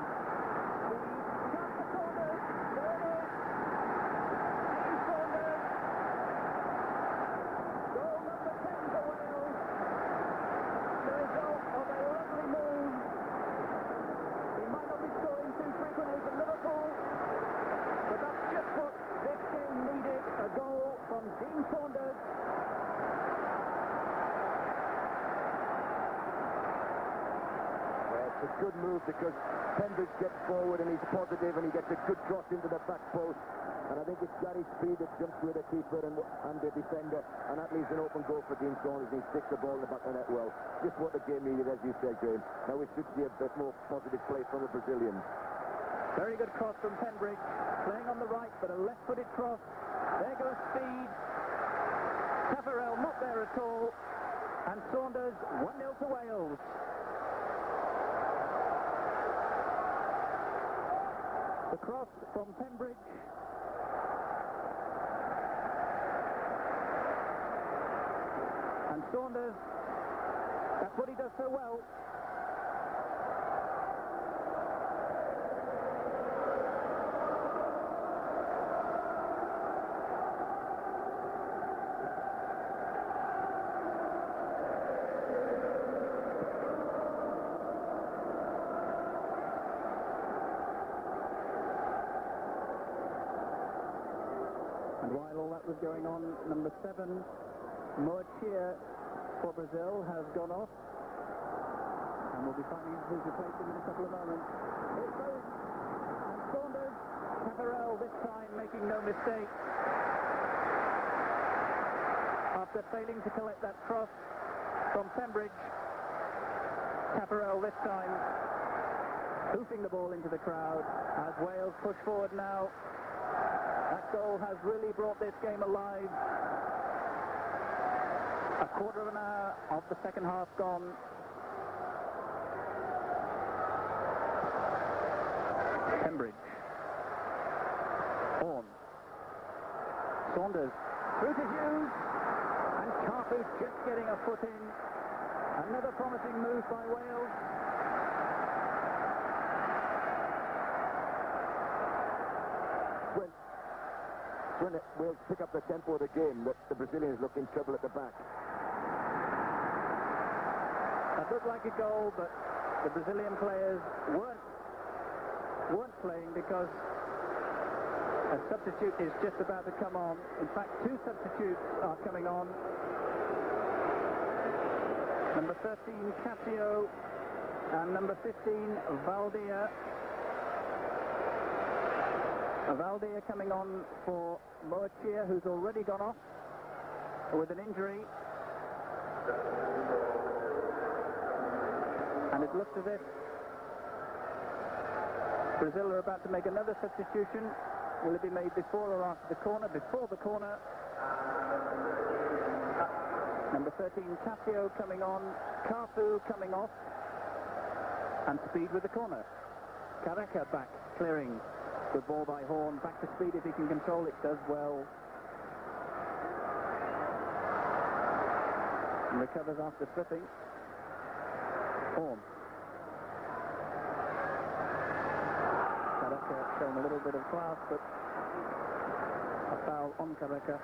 Good move because Pembridge gets forward and he's positive and he gets a good cross into the back post, and I think it's Gary Speed that jumps with the keeper and the defender, and that leaves an open goal for Dean Saunders, and he sticks the ball in the back of the net well. Just what the game needed, as you said, Graham. Now we should see a bit more positive play from the Brazilians. Very good cross from Pembridge, playing on the right but a left-footed cross. There goes Speed. Tafarel not there at all, and Saunders 1-0 to Wales. The cross from Pembridge. And Saunders, that's what he does so well. And while all that was going on, number 7, Moachia for Brazil, has gone off. And we'll be finding his replacement in a couple of moments. Here goes Saunders. Tafarel this time making no mistake. After failing to collect that cross from Pembridge, Tafarel this time hoofing the ball into the crowd as Wales push forward now That goal has really brought this game alive. A quarter of an hour of the second half gone. Pembridge. Horn. Saunders. Through to Hughes. And Carfu just getting a foot in. Another promising move by Wales. When Wales pick up the tempo of the game, the Brazilians look in trouble at the back. That looked like a goal, but the Brazilian players weren't playing because a substitute is just about to come on. In fact, two substitutes are coming on. Number 13, Cassio, and number 15, Valdia. Valdia coming on for Moachia, who's already gone off with an injury. And it looks as if Brazil are about to make another substitution. Will it be made before or after the corner? Before the corner. Number 13, Cassio coming on. Carfu coming off. And Speed with the corner. Careca back, clearing. Good ball by Horn. Back to Speed if he can control it. Does well. And recovers after slipping. Horn. Careca showing a little bit of class, but a foul on Careca.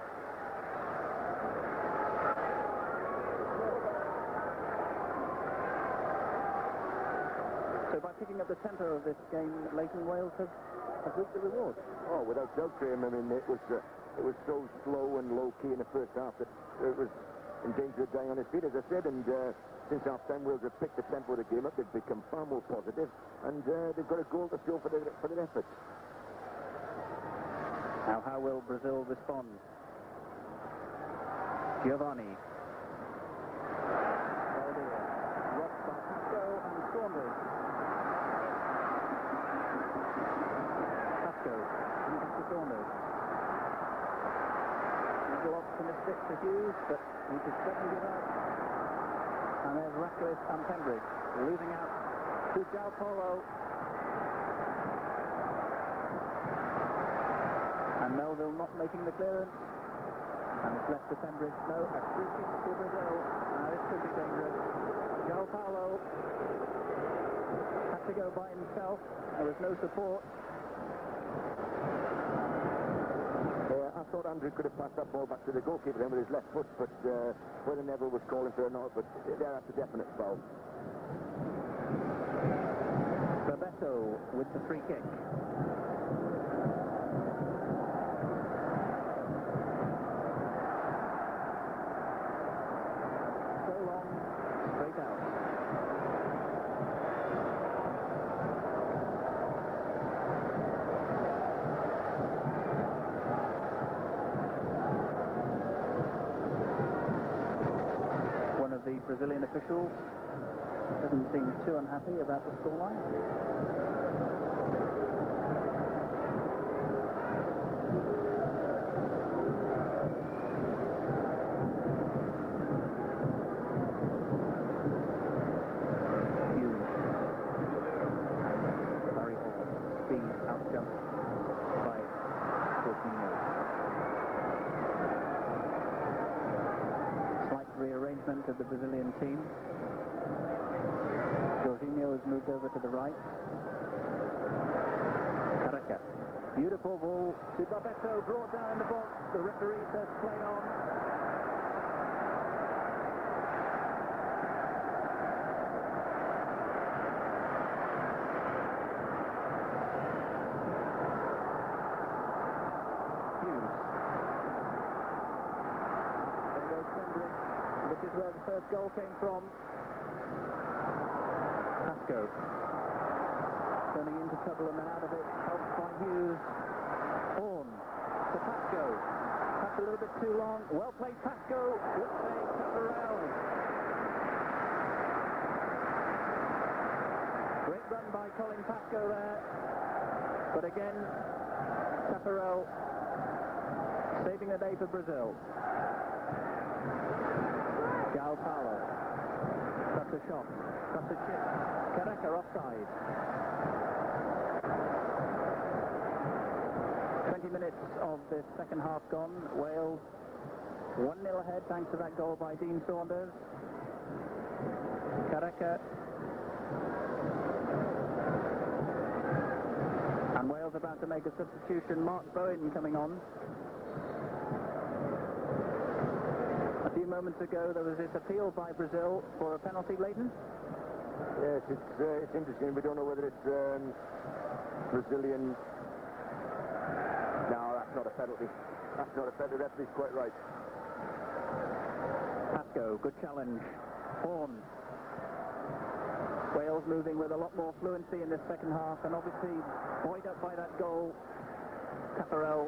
So by picking up the tempo of this game, Leighton, Wales have reaped the reward. Oh, without doubt, Graham. I mean, it was so slow and low-key in the first half that it was in danger of dying on his feet, as I said, and since half-time, Wales have picked the tempo of the game up. They've become far more positive, and they've got a goal to show for their efforts. Now, how will Brazil respond? Giovanni. Valdia. Rocked by Pasco and Saunders. Pasco. And back to Saunders. A little optimistic to Hughes, but he could certainly give out. And there's Ratcliffe and Pembridge losing out to João Paulo. And Melville not making the clearance. And it's left to Pembridge. No, a free kick to Brazil. Now this could be dangerous. João Paulo had to go by himself. There was no support. I thought Andrew could have passed that ball back to the goalkeeper then with his left foot, but whether Neville was calling for it or not, but that's a definite foul. Bebeto with the free kick. So long, straight out. The Brazilian officials doesn't seem too unhappy about the scoreline. Hughes. Barry Hall. Speed outjumped by Jorginho. Rearrangement of the Brazilian team. Jorginho has moved over to the right. Careca. Beautiful ball to Bebeto, brought down in the box. The referee says play on. Where the first goal came from. Pasco turning into trouble and then out of it, helped by Hughes. Horn to Pasco. That's a little bit too long. Well played, Pasco. Good save, Tabarel. Great run by Colin Pasco there. But again, Tafarel saving the day for Brazil. João Paulo. That's a shot. That's a chip. Careca offside. 20 minutes of the second half gone. Wales 1-0 ahead thanks to that goal by Dean Saunders. Careca. And Wales about to make a substitution. Mark Bowen coming on. A few moments ago there was this appeal by Brazil for a penalty, Leighton. Yes, it's interesting. We don't know whether it's Brazilian. No, that's not a penalty. That's not a penalty. The referee's quite right. Pascoe, good challenge. Horn. Wales moving with a lot more fluency in this second half, and obviously buoyed up by that goal. Tafarel.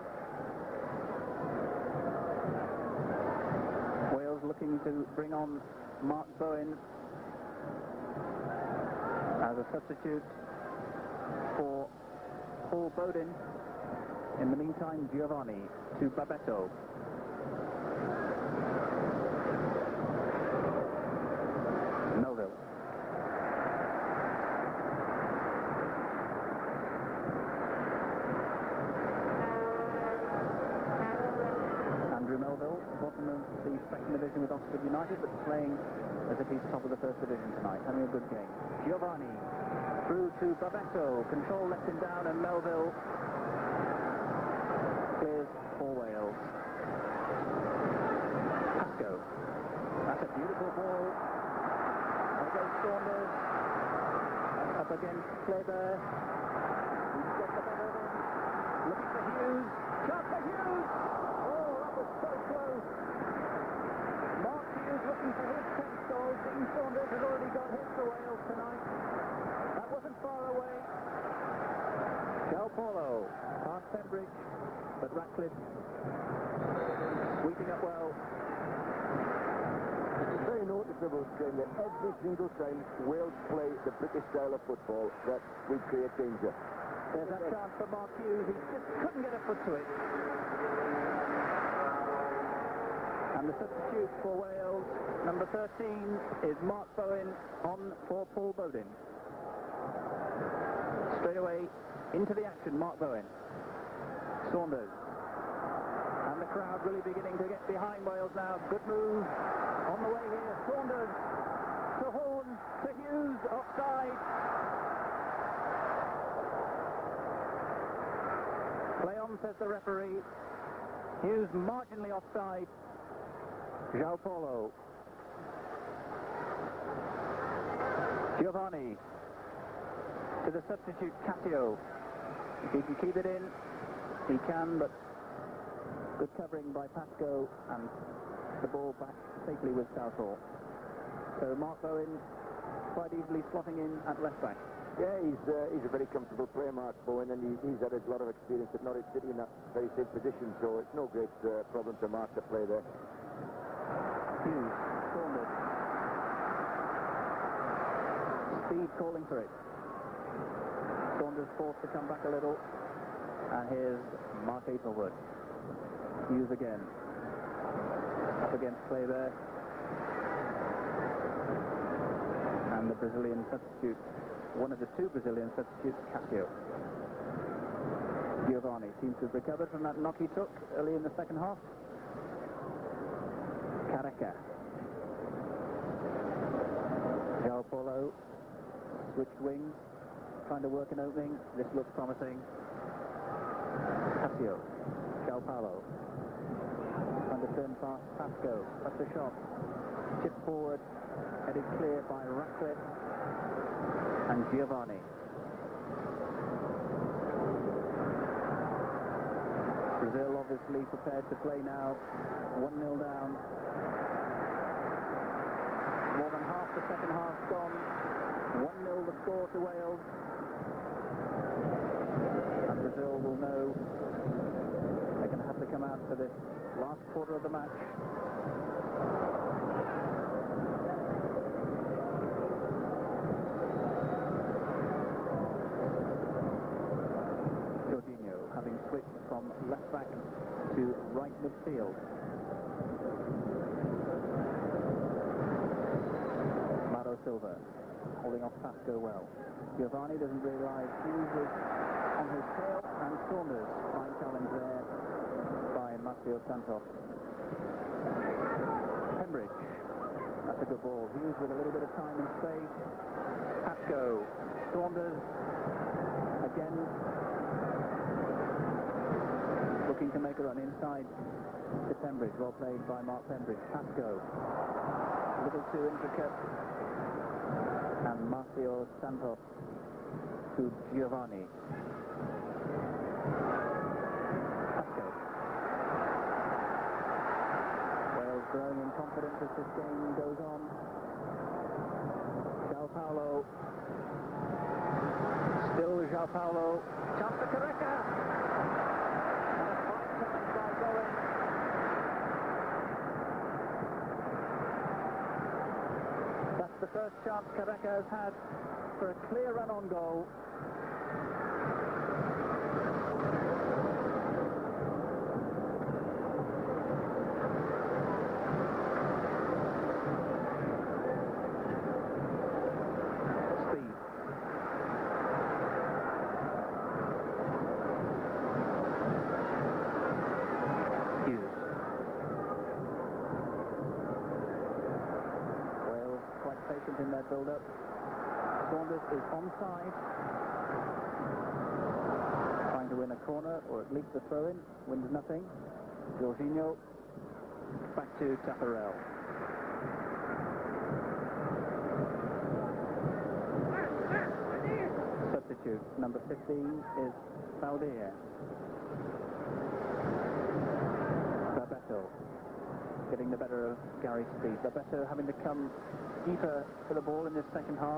Wales looking to bring on Mark Bowen as a substitute for Paul Bowden. In the meantime, Giovanni to Babetto. Melville. Andrew Melville, bottom of the second division with Oxford United, but playing as if he's top of the first division tonight, having a good game. Giovanni through to Babetto. Control left him down, and Melville clears for Wales. Pascoe. That's a beautiful ball. There goes Saunders. Up against Kleber. He's got the better of him. Looking for Hughes. Shot for Hughes! Oh, that was so close. Mark Hughes looking for his 10th goal. Dean Saunders has already got his for Wales tonight. That wasn't far away. João Paulo past Pembridge, but Ratcliffe sweeping up well. It's very noticeable, Graham, that every single time Wales play the British style of football, that we create danger. There's that chance for Mark Hughes. He just couldn't get a foot to it. And the substitute for Wales, number 13, is Mark Bowen on for Paul Bowden. Straight away into the action, Mark Bowen. Saunders. And the crowd really beginning to get behind Wales now. Good move on the way here. Saunders to Horn, to Hughes, offside. Play on, says the referee. Hughes marginally offside. João Paulo. Giovanni to the substitute Casio. If he can keep it in, he can, but good covering by Pascoe, and the ball back safely with Southall. So Mark Bowen quite easily slotting in at left back. Yeah, he's a very comfortable player, Mark Bowen, and he's had a lot of experience at Norwich City in that very same position, so it's no great problem to Mark to play there. Hughes, Saunders. Speed calling for it. Saunders forced to come back a little, and here's Mark Aethelwood. Hughes again. Up against Kleber. And the Brazilian substitute, one of the two Brazilian substitutes, Casio. Giovanni seems to have recovered from that knock he took early in the second half. Careca. João Paulo, switched wings, trying to work an opening. This looks promising. Casio. João Paulo. Trying to turn past Pascoe. That's a shot. Chip forward, headed clear by Ratcliffe and Giovanni. Brazil obviously prepared to play now. 1-0 down. More than half the second half gone. 1-0 the score to Wales. And Brazil will know they're going to have to come out for this last quarter of the match. midfield. Mauro Silva holding off Pascoe well. Giovanni doesn't realise Hughes is on his tail, and Saunders, fine challenge there by Macio Santos. Pembridge, that's a good ball. Hughes with a little bit of time and space. Pascoe, Saunders, again, looking to make a run inside to Pembridge. Well played by Mark Pembridge. Pascoe, a little too intricate. And Macio Santos to Giovanni. Pascoe. Wales growing in confidence as this game goes on. João Paulo. Still João Paulo. Chance for Careca. And a fine challenge by Bowen. That's the first chance Careca has had for a clear run on goal. Speed. Hughes. Wales quite patient in their build-up. Saunders is onside. Trying to win a corner, or at least a throw-in. Wins nothing. Jorginho back to Tafarel. Substitute number 15 is Valdir. Bebeto getting the better of Gary's speed. Bebeto having to come deeper for the ball in this second half.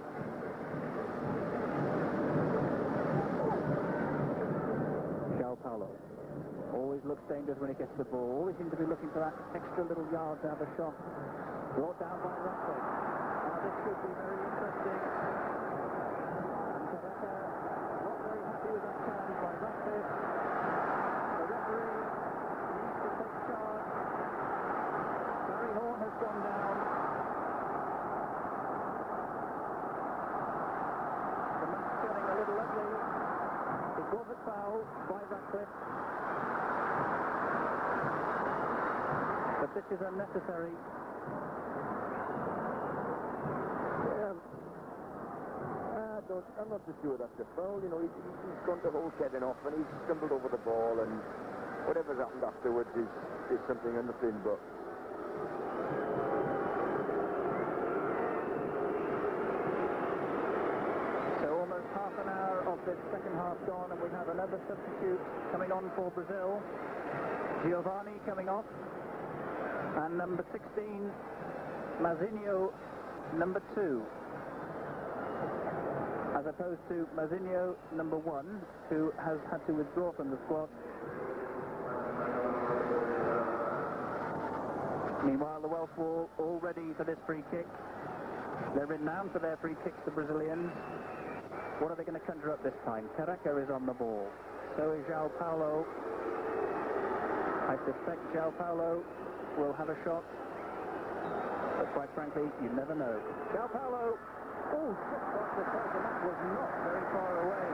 João Paulo always looks dangerous when he gets the ball. Always seems to be looking for that extra little yard to have a shot. Brought down by Ratcliffe. Now this could be very interesting. And Careca not very happy with that challenge by Ratcliffe. The referee needs to take charge. Barry Horn has gone down. The match turning a little ugly. It was a foul by Ratcliffe. But this is unnecessary. I'm not so sure that's a foul. You know, he's gone to hold Kevin off and he's stumbled over the ball, and whatever's happened afterwards is something or nothing, but... So almost half an hour of this second half gone, and we have another substitute coming on for Brazil. Giovanni coming off. And number 16, Mazinho, number 2. As opposed to Mazinho, number 1, who has had to withdraw from the squad. Meanwhile, the Welsh wall all ready for this free kick. They're renowned for their free kicks, the Brazilians. What are they going to conjure up this time? Careca is on the ball. So is João Paulo. I suspect João Paulo will have a shot. But quite frankly, you never know. João Paulo. Oh, just off the side, and that was not very far away.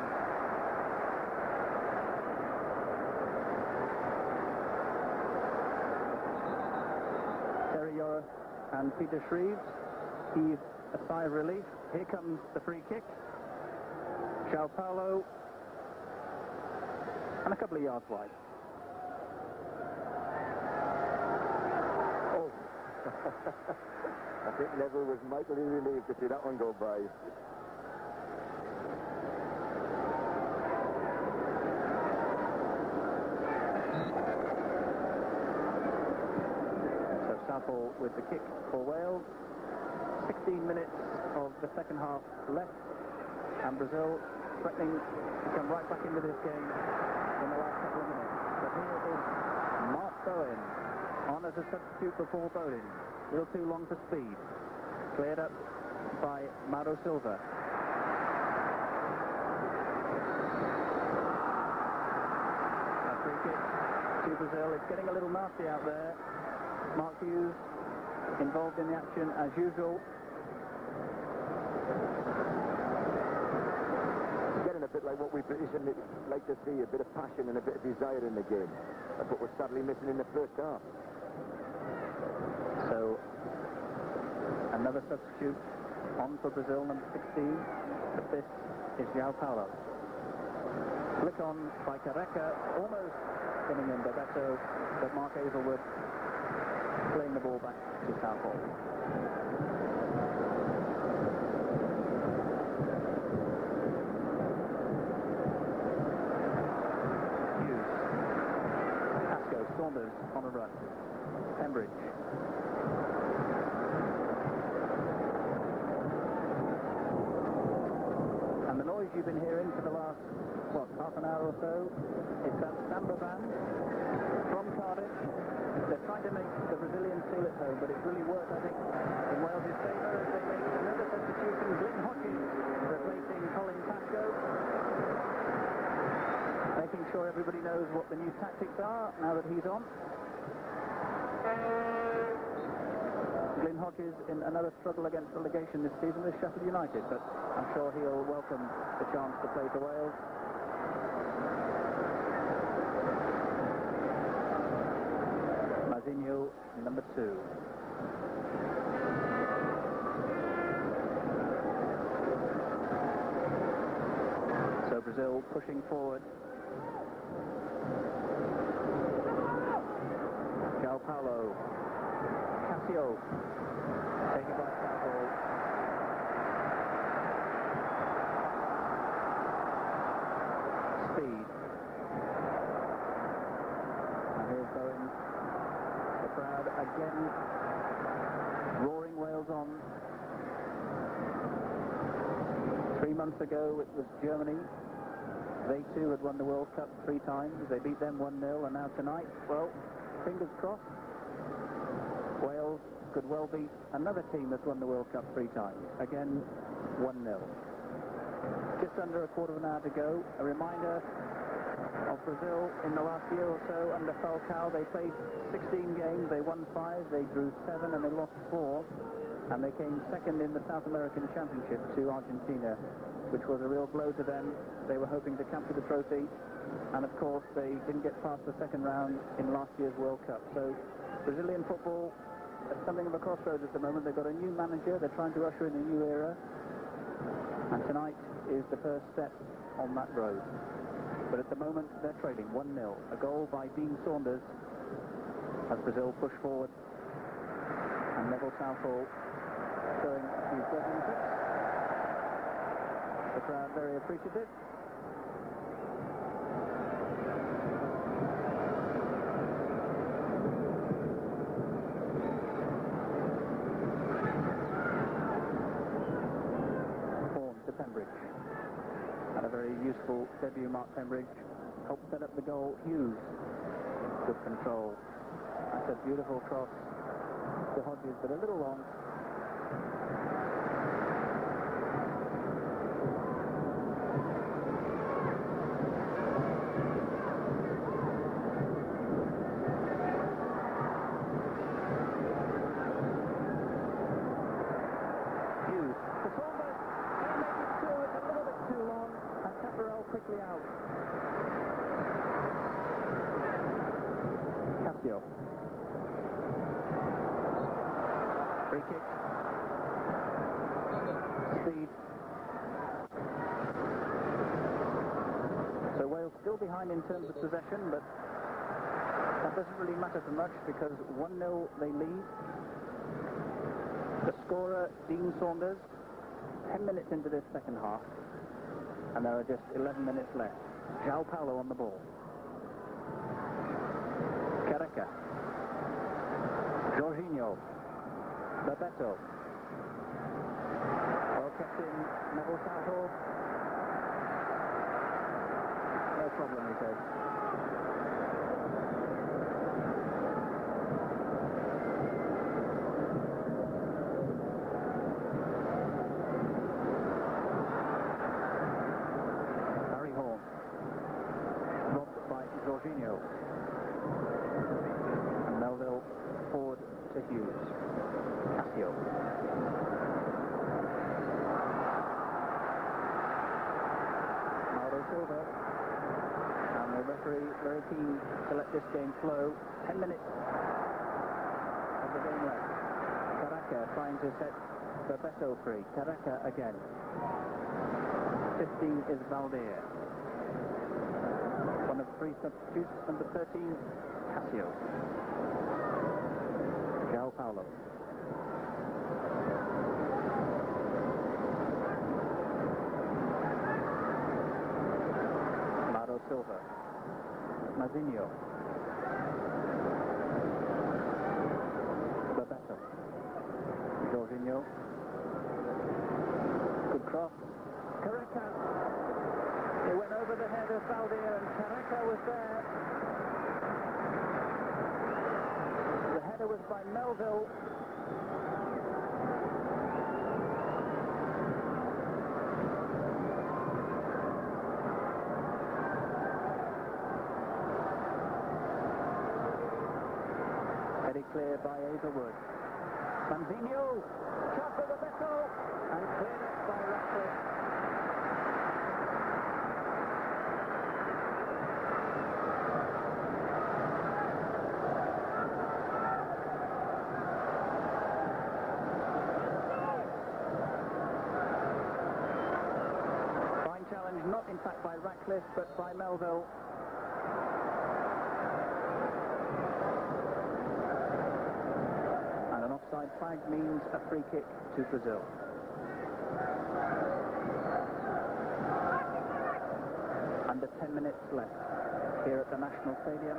Terry Yorath and Peter Shreves heave a sigh of relief. Here comes the free kick. João Paulo, and a couple of yards wide. Oh. I think Neville was mightily relieved to see that one go by. So Southall with the kick for Wales. 16 minutes of the second half left, and Brazil threatening to come right back into this game in the last couple of minutes. But here is Mark Bowen on as a substitute for Paul Bowling. A little too long for speed. Cleared up by Mauro Silva. A free kick to Brazil. It's getting a little nasty out there. Mark Hughes involved in the action as usual. Getting a bit like what we British like to see, a bit of passion and a bit of desire in the game. That's what we're sadly missing in the first half. So, another substitute on for Brazil, number 16. But this is João Paulo. Flick on by Careca, almost getting in Bebeto, but Mark Hazelwood playing the ball back to Southall. Hughes, Pascoe, Saunders on a run. Pembridge. And the noise you've been hearing for the last, half an hour or so, it's that samba band from Cardiff. They're trying to make the Brazilians feel at home, but it's really worked, I think, in Wales' favour as they make another substitution. Glyn Hodges replacing Colin Pascoe. Making sure everybody knows what the new tactics are now that he's on. Glyn Hodges in another struggle against relegation this season with Sheffield United, but I'm sure he'll welcome the chance to play for Wales. Mazinho, number 2. So Brazil pushing forward. João Paulo. Cassio. Taken by Southall. Speed. And here's Bowen. The crowd again roaring Wales on. 3 months ago it was Germany. They too had won the World Cup 3 times. They beat them 1-0, and now tonight, well, fingers crossed, Wales could well beat another team that's won the World Cup 3 times. Again, 1-0. Just under a quarter of an hour to go. A reminder of Brazil in the last year or so under Falcao. They played 16 games, they won 5, they drew 7, and they lost 4. And they came second in the South American Championship to Argentina, which was a real blow to them. They were hoping to capture the trophy, and of course they didn't get past the second round in last year's World Cup. So Brazilian football at something of a crossroads at the moment. They've got a new manager, they're trying to usher in a new era, and tonight is the first step on that road. But at the moment they're trailing 1-0. A goal by Dean Saunders as Brazil push forward, and Neville Southall showing a few pleasant tricks. The crowd very appreciative. Horn to Pembridge. And a very useful debut, Mark Pembridge. Helped set up the goal. Hughes. Good control. That's a beautiful cross to Hodges, but a little long. Quickly out. Cassio. Free kick. Speed. So Wales still behind in terms of possession, but that doesn't really matter so much because 1-0 they lead. The scorer, Dean Saunders, 10 minutes into this second half. And there are just 11 minutes left. João Paulo on the ball. Careca. Jorginho. Bebeto. Well kept in Neville Southall. No problem, he says. Jorginho. Silva. And the referee very keen to let this game flow. 10 minutes of the game left. Caraca trying to set Bebeto free. Caraca again. 15 is Valdir. One of three substitutes, number 13, Casio. João Paulo. Mauro Silva. Mazinho. Bebeto. Jorginho. Good cross. Caraca. It went over the head of Valdir, and Caraca was there. The header was by Melville. Headed clear by Averwood. Manzinho. Shot for Bebeto. And cleared up by Ratcliffe. Not in fact by Ratcliffe, but by Melville. And an offside flag means a free kick to Brazil. Under 10 minutes left here at the National Stadium.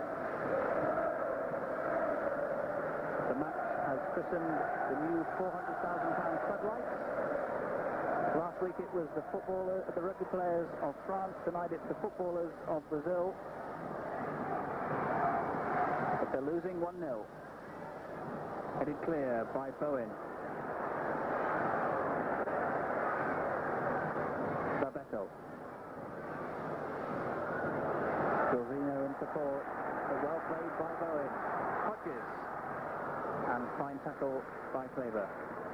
The match has christened the new £400,000 floodlights. Last week it was the rugby players of France. Tonight it's the footballers of Brazil. But they're losing 1-0. Headed clear by Bowen. Bebeto. Jorginho in support. Well played by Bowen. Hodges. And fine tackle by Kleber.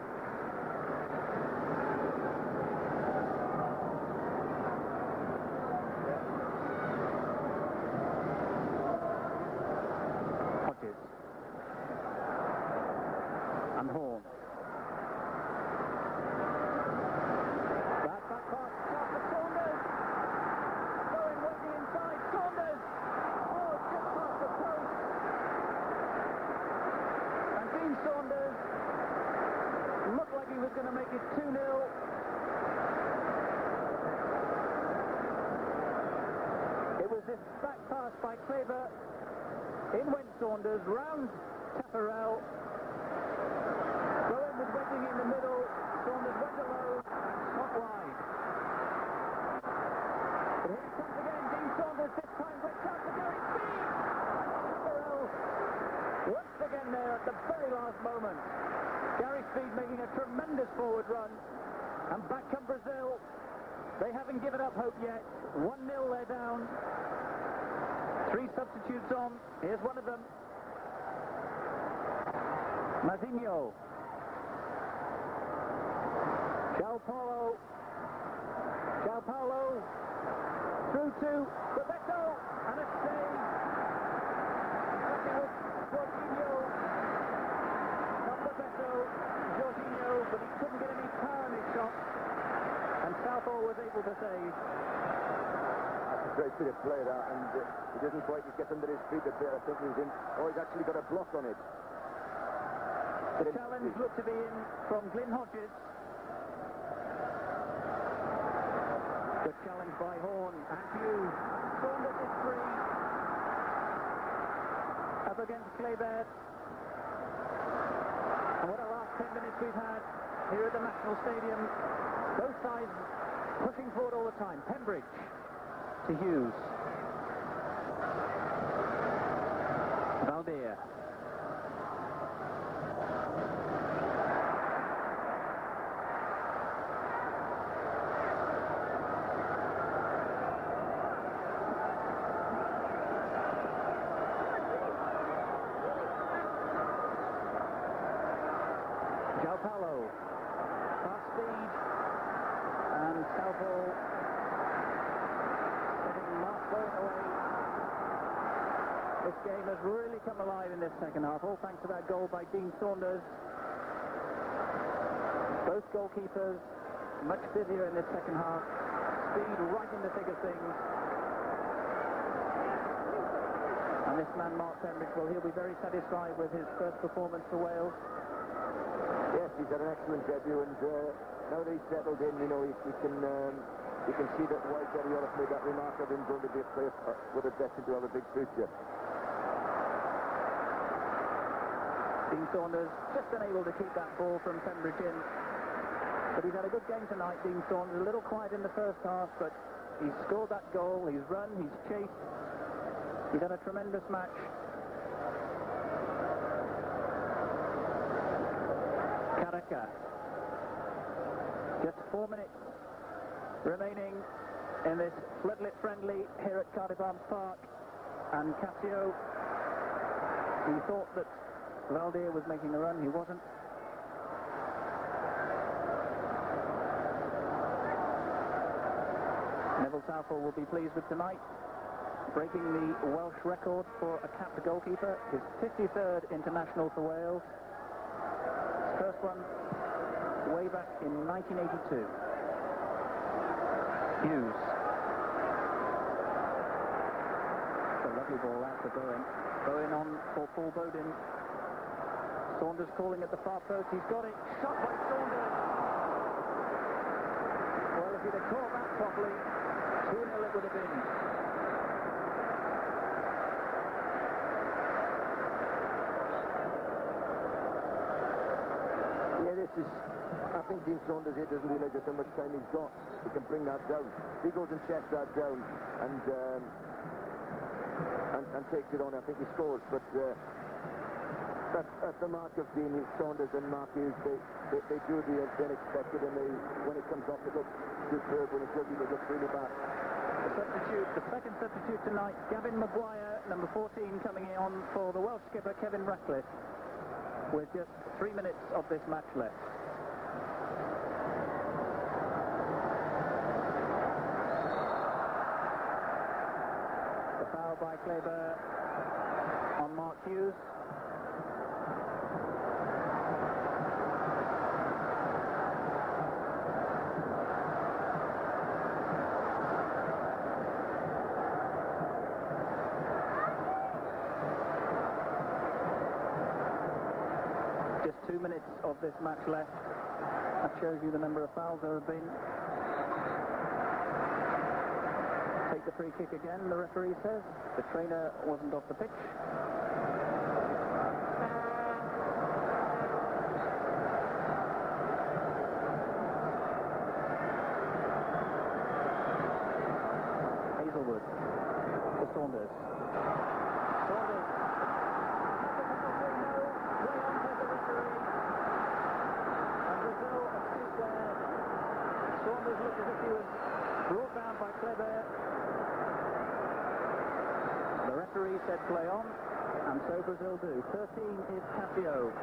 And Horn. Back pass, shot for Saunders. Bowen working inside. Saunders. Oh, just past the post. And Dean Saunders looked like he was going to make it 2-0. It was this back pass by Kleber. In went Saunders, round Taffarel. Bowen was wedging in the middle. Saunders went alone and shot wide. But here it comes again. Dean Saunders this time great chance for Gary Speed. Taffarel once again there at the very last moment. Gary Speed making a tremendous forward run. And back come Brazil. They haven't given up hope yet. 1-0 they're down. 3 substitutes on. Here's one of them. Mazinho. João Paulo. João Paulo. Through to Bebeto. And a save. It was Jorginho. Not Bebeto. Jorginho, but he couldn't get any power in his shot. And Southall was able to save. Great bit of play that, and he didn't quite get under his feet a bit. I think he was in. Oh, he's actually got a block on it. The challenge looked to be in from Glyn Hodges. Good challenge by Horn and Hughes. Saunders is free. Up against Kleber. And what a last 10 minutes we've had here at the National Stadium. Both sides pushing forward all the time. Pembridge to Hughes. Valdir. João Paulo. Fast speed. And Southall This game has really come alive in this second half, all thanks to that goal by Dean Saunders. Both goalkeepers much busier in this second half. Speed right in the thick of things. And this man, Mark Penridge, well, he'll be very satisfied with his first performance for Wales. Yes, he's had an excellent debut, and now that he's settled in, you know, you can see that White Eriolf made that remark of him going to be a player with a destined to have a big future. Dean Saunders just unable to keep that ball from Penridge in. But he's had a good game tonight, Dean Saunders. A little quiet in the first half, but he's scored that goal, he's run, he's chased. He's had a tremendous match. Carrica. Just 4 minutes remaining in this floodlit friendly here at Cardiff Arms Park. And Cassio, he thought that Valdir was making a run, he wasn't. Neville Southall will be pleased with tonight, breaking the Welsh record for a capped goalkeeper, his 53rd international for Wales. His first one way back in 1982. Hughes. It's a lovely ball out for Bowen. Bowen on for Paul Bowden. Saunders calling at the far post. He's got it. Shot by Saunders. Well, if he'd have caught that properly, 2-0 it would have been. Yeah, this is... I think Dean Saunders here doesn't realise just how much time he's got. He can bring that down. He goes and checks that down and takes it on. I think he scores, but that's the mark of Dean Saunders and Mark Hughes. They do the unexpected, and when it comes off, it looks superb. When it doesn't, it looks really bad. The second substitute tonight, Gavin Maguire, number 14, coming on for the Welsh skipper Kevin Ratcliffe, with just 3 minutes of this match left. The foul by Kleber on Mark Hughes. Just 2 minutes of this match left. That shows you the number of fouls there have been. Take the free kick again, the referee says. The trainer wasn't off the pitch. Hazelwood for Saunders. Saunders. Saunders looked as if he was brought down by Kleber. The referee said play on, and so Brazil do. 13 is Cassio.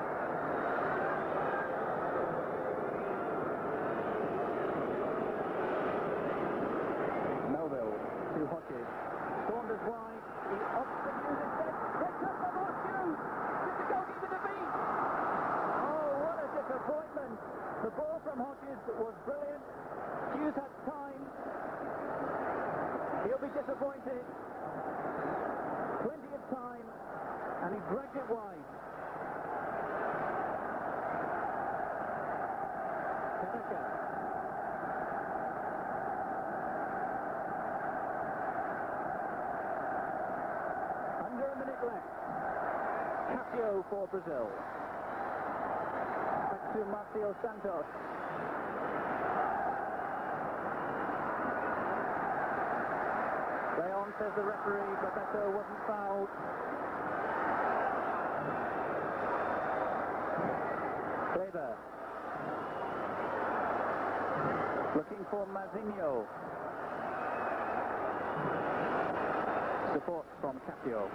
Melville to Hodges. Saunders wide. He opts to use it. Picked up by Mark Hughes. Did the goalkeeper to beat? Oh, what a disappointment. The ball from Hodges was brilliant. Hughes had time. He'll be disappointed. Plenty of time, and he dragged it wide. Carrica. Under a minute left. Cassio for Brazil. Back to Marcio Santos. Play on, says the referee. Bebeto wasn't fouled. Kleber. Looking for Mazinho. Support from Cassio.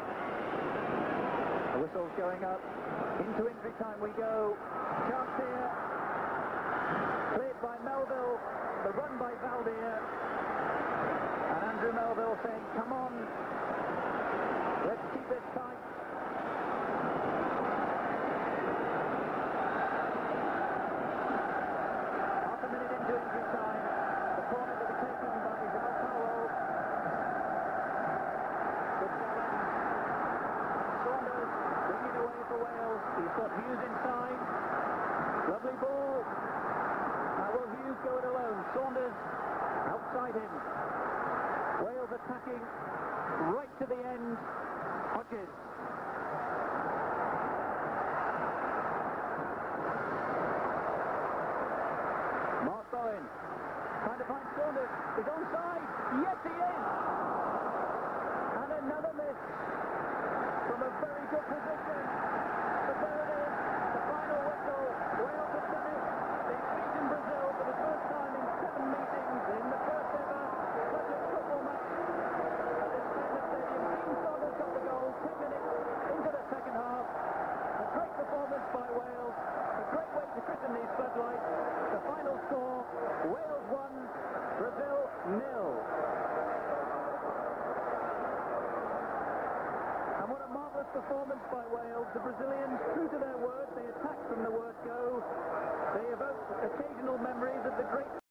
The whistle's going up. Into injury time we go. Chance here. Cleared by Melville. The run by Valdir. And Andrew Melville saying, come on. this time. Half a minute into injury time. The corner to be taken by João Paulo. Good challenge. Saunders bringing it away for Wales. He's got Hughes inside. Lovely ball. Now will Hughes go it alone? Saunders outside him. Wales attacking right to the end. Hodges. Mark Bowen trying to find Saunders. He's onside. Yes, he is. And another miss from a very good position. But there it is. The final whistle. Wales have done it. They've beaten Brazil for the first time in 7 meetings in the first ever Budget football match at this famous stadium. Dean Saunders got the goal 10 minutes into the second half. A great performance by Wales. A great way to christen these floodlights. The final score, Wales 1, Brazil 0. And what a marvellous performance by Wales. The Brazilians, true to their word, they attacked from the word go. They evoked occasional memories of the great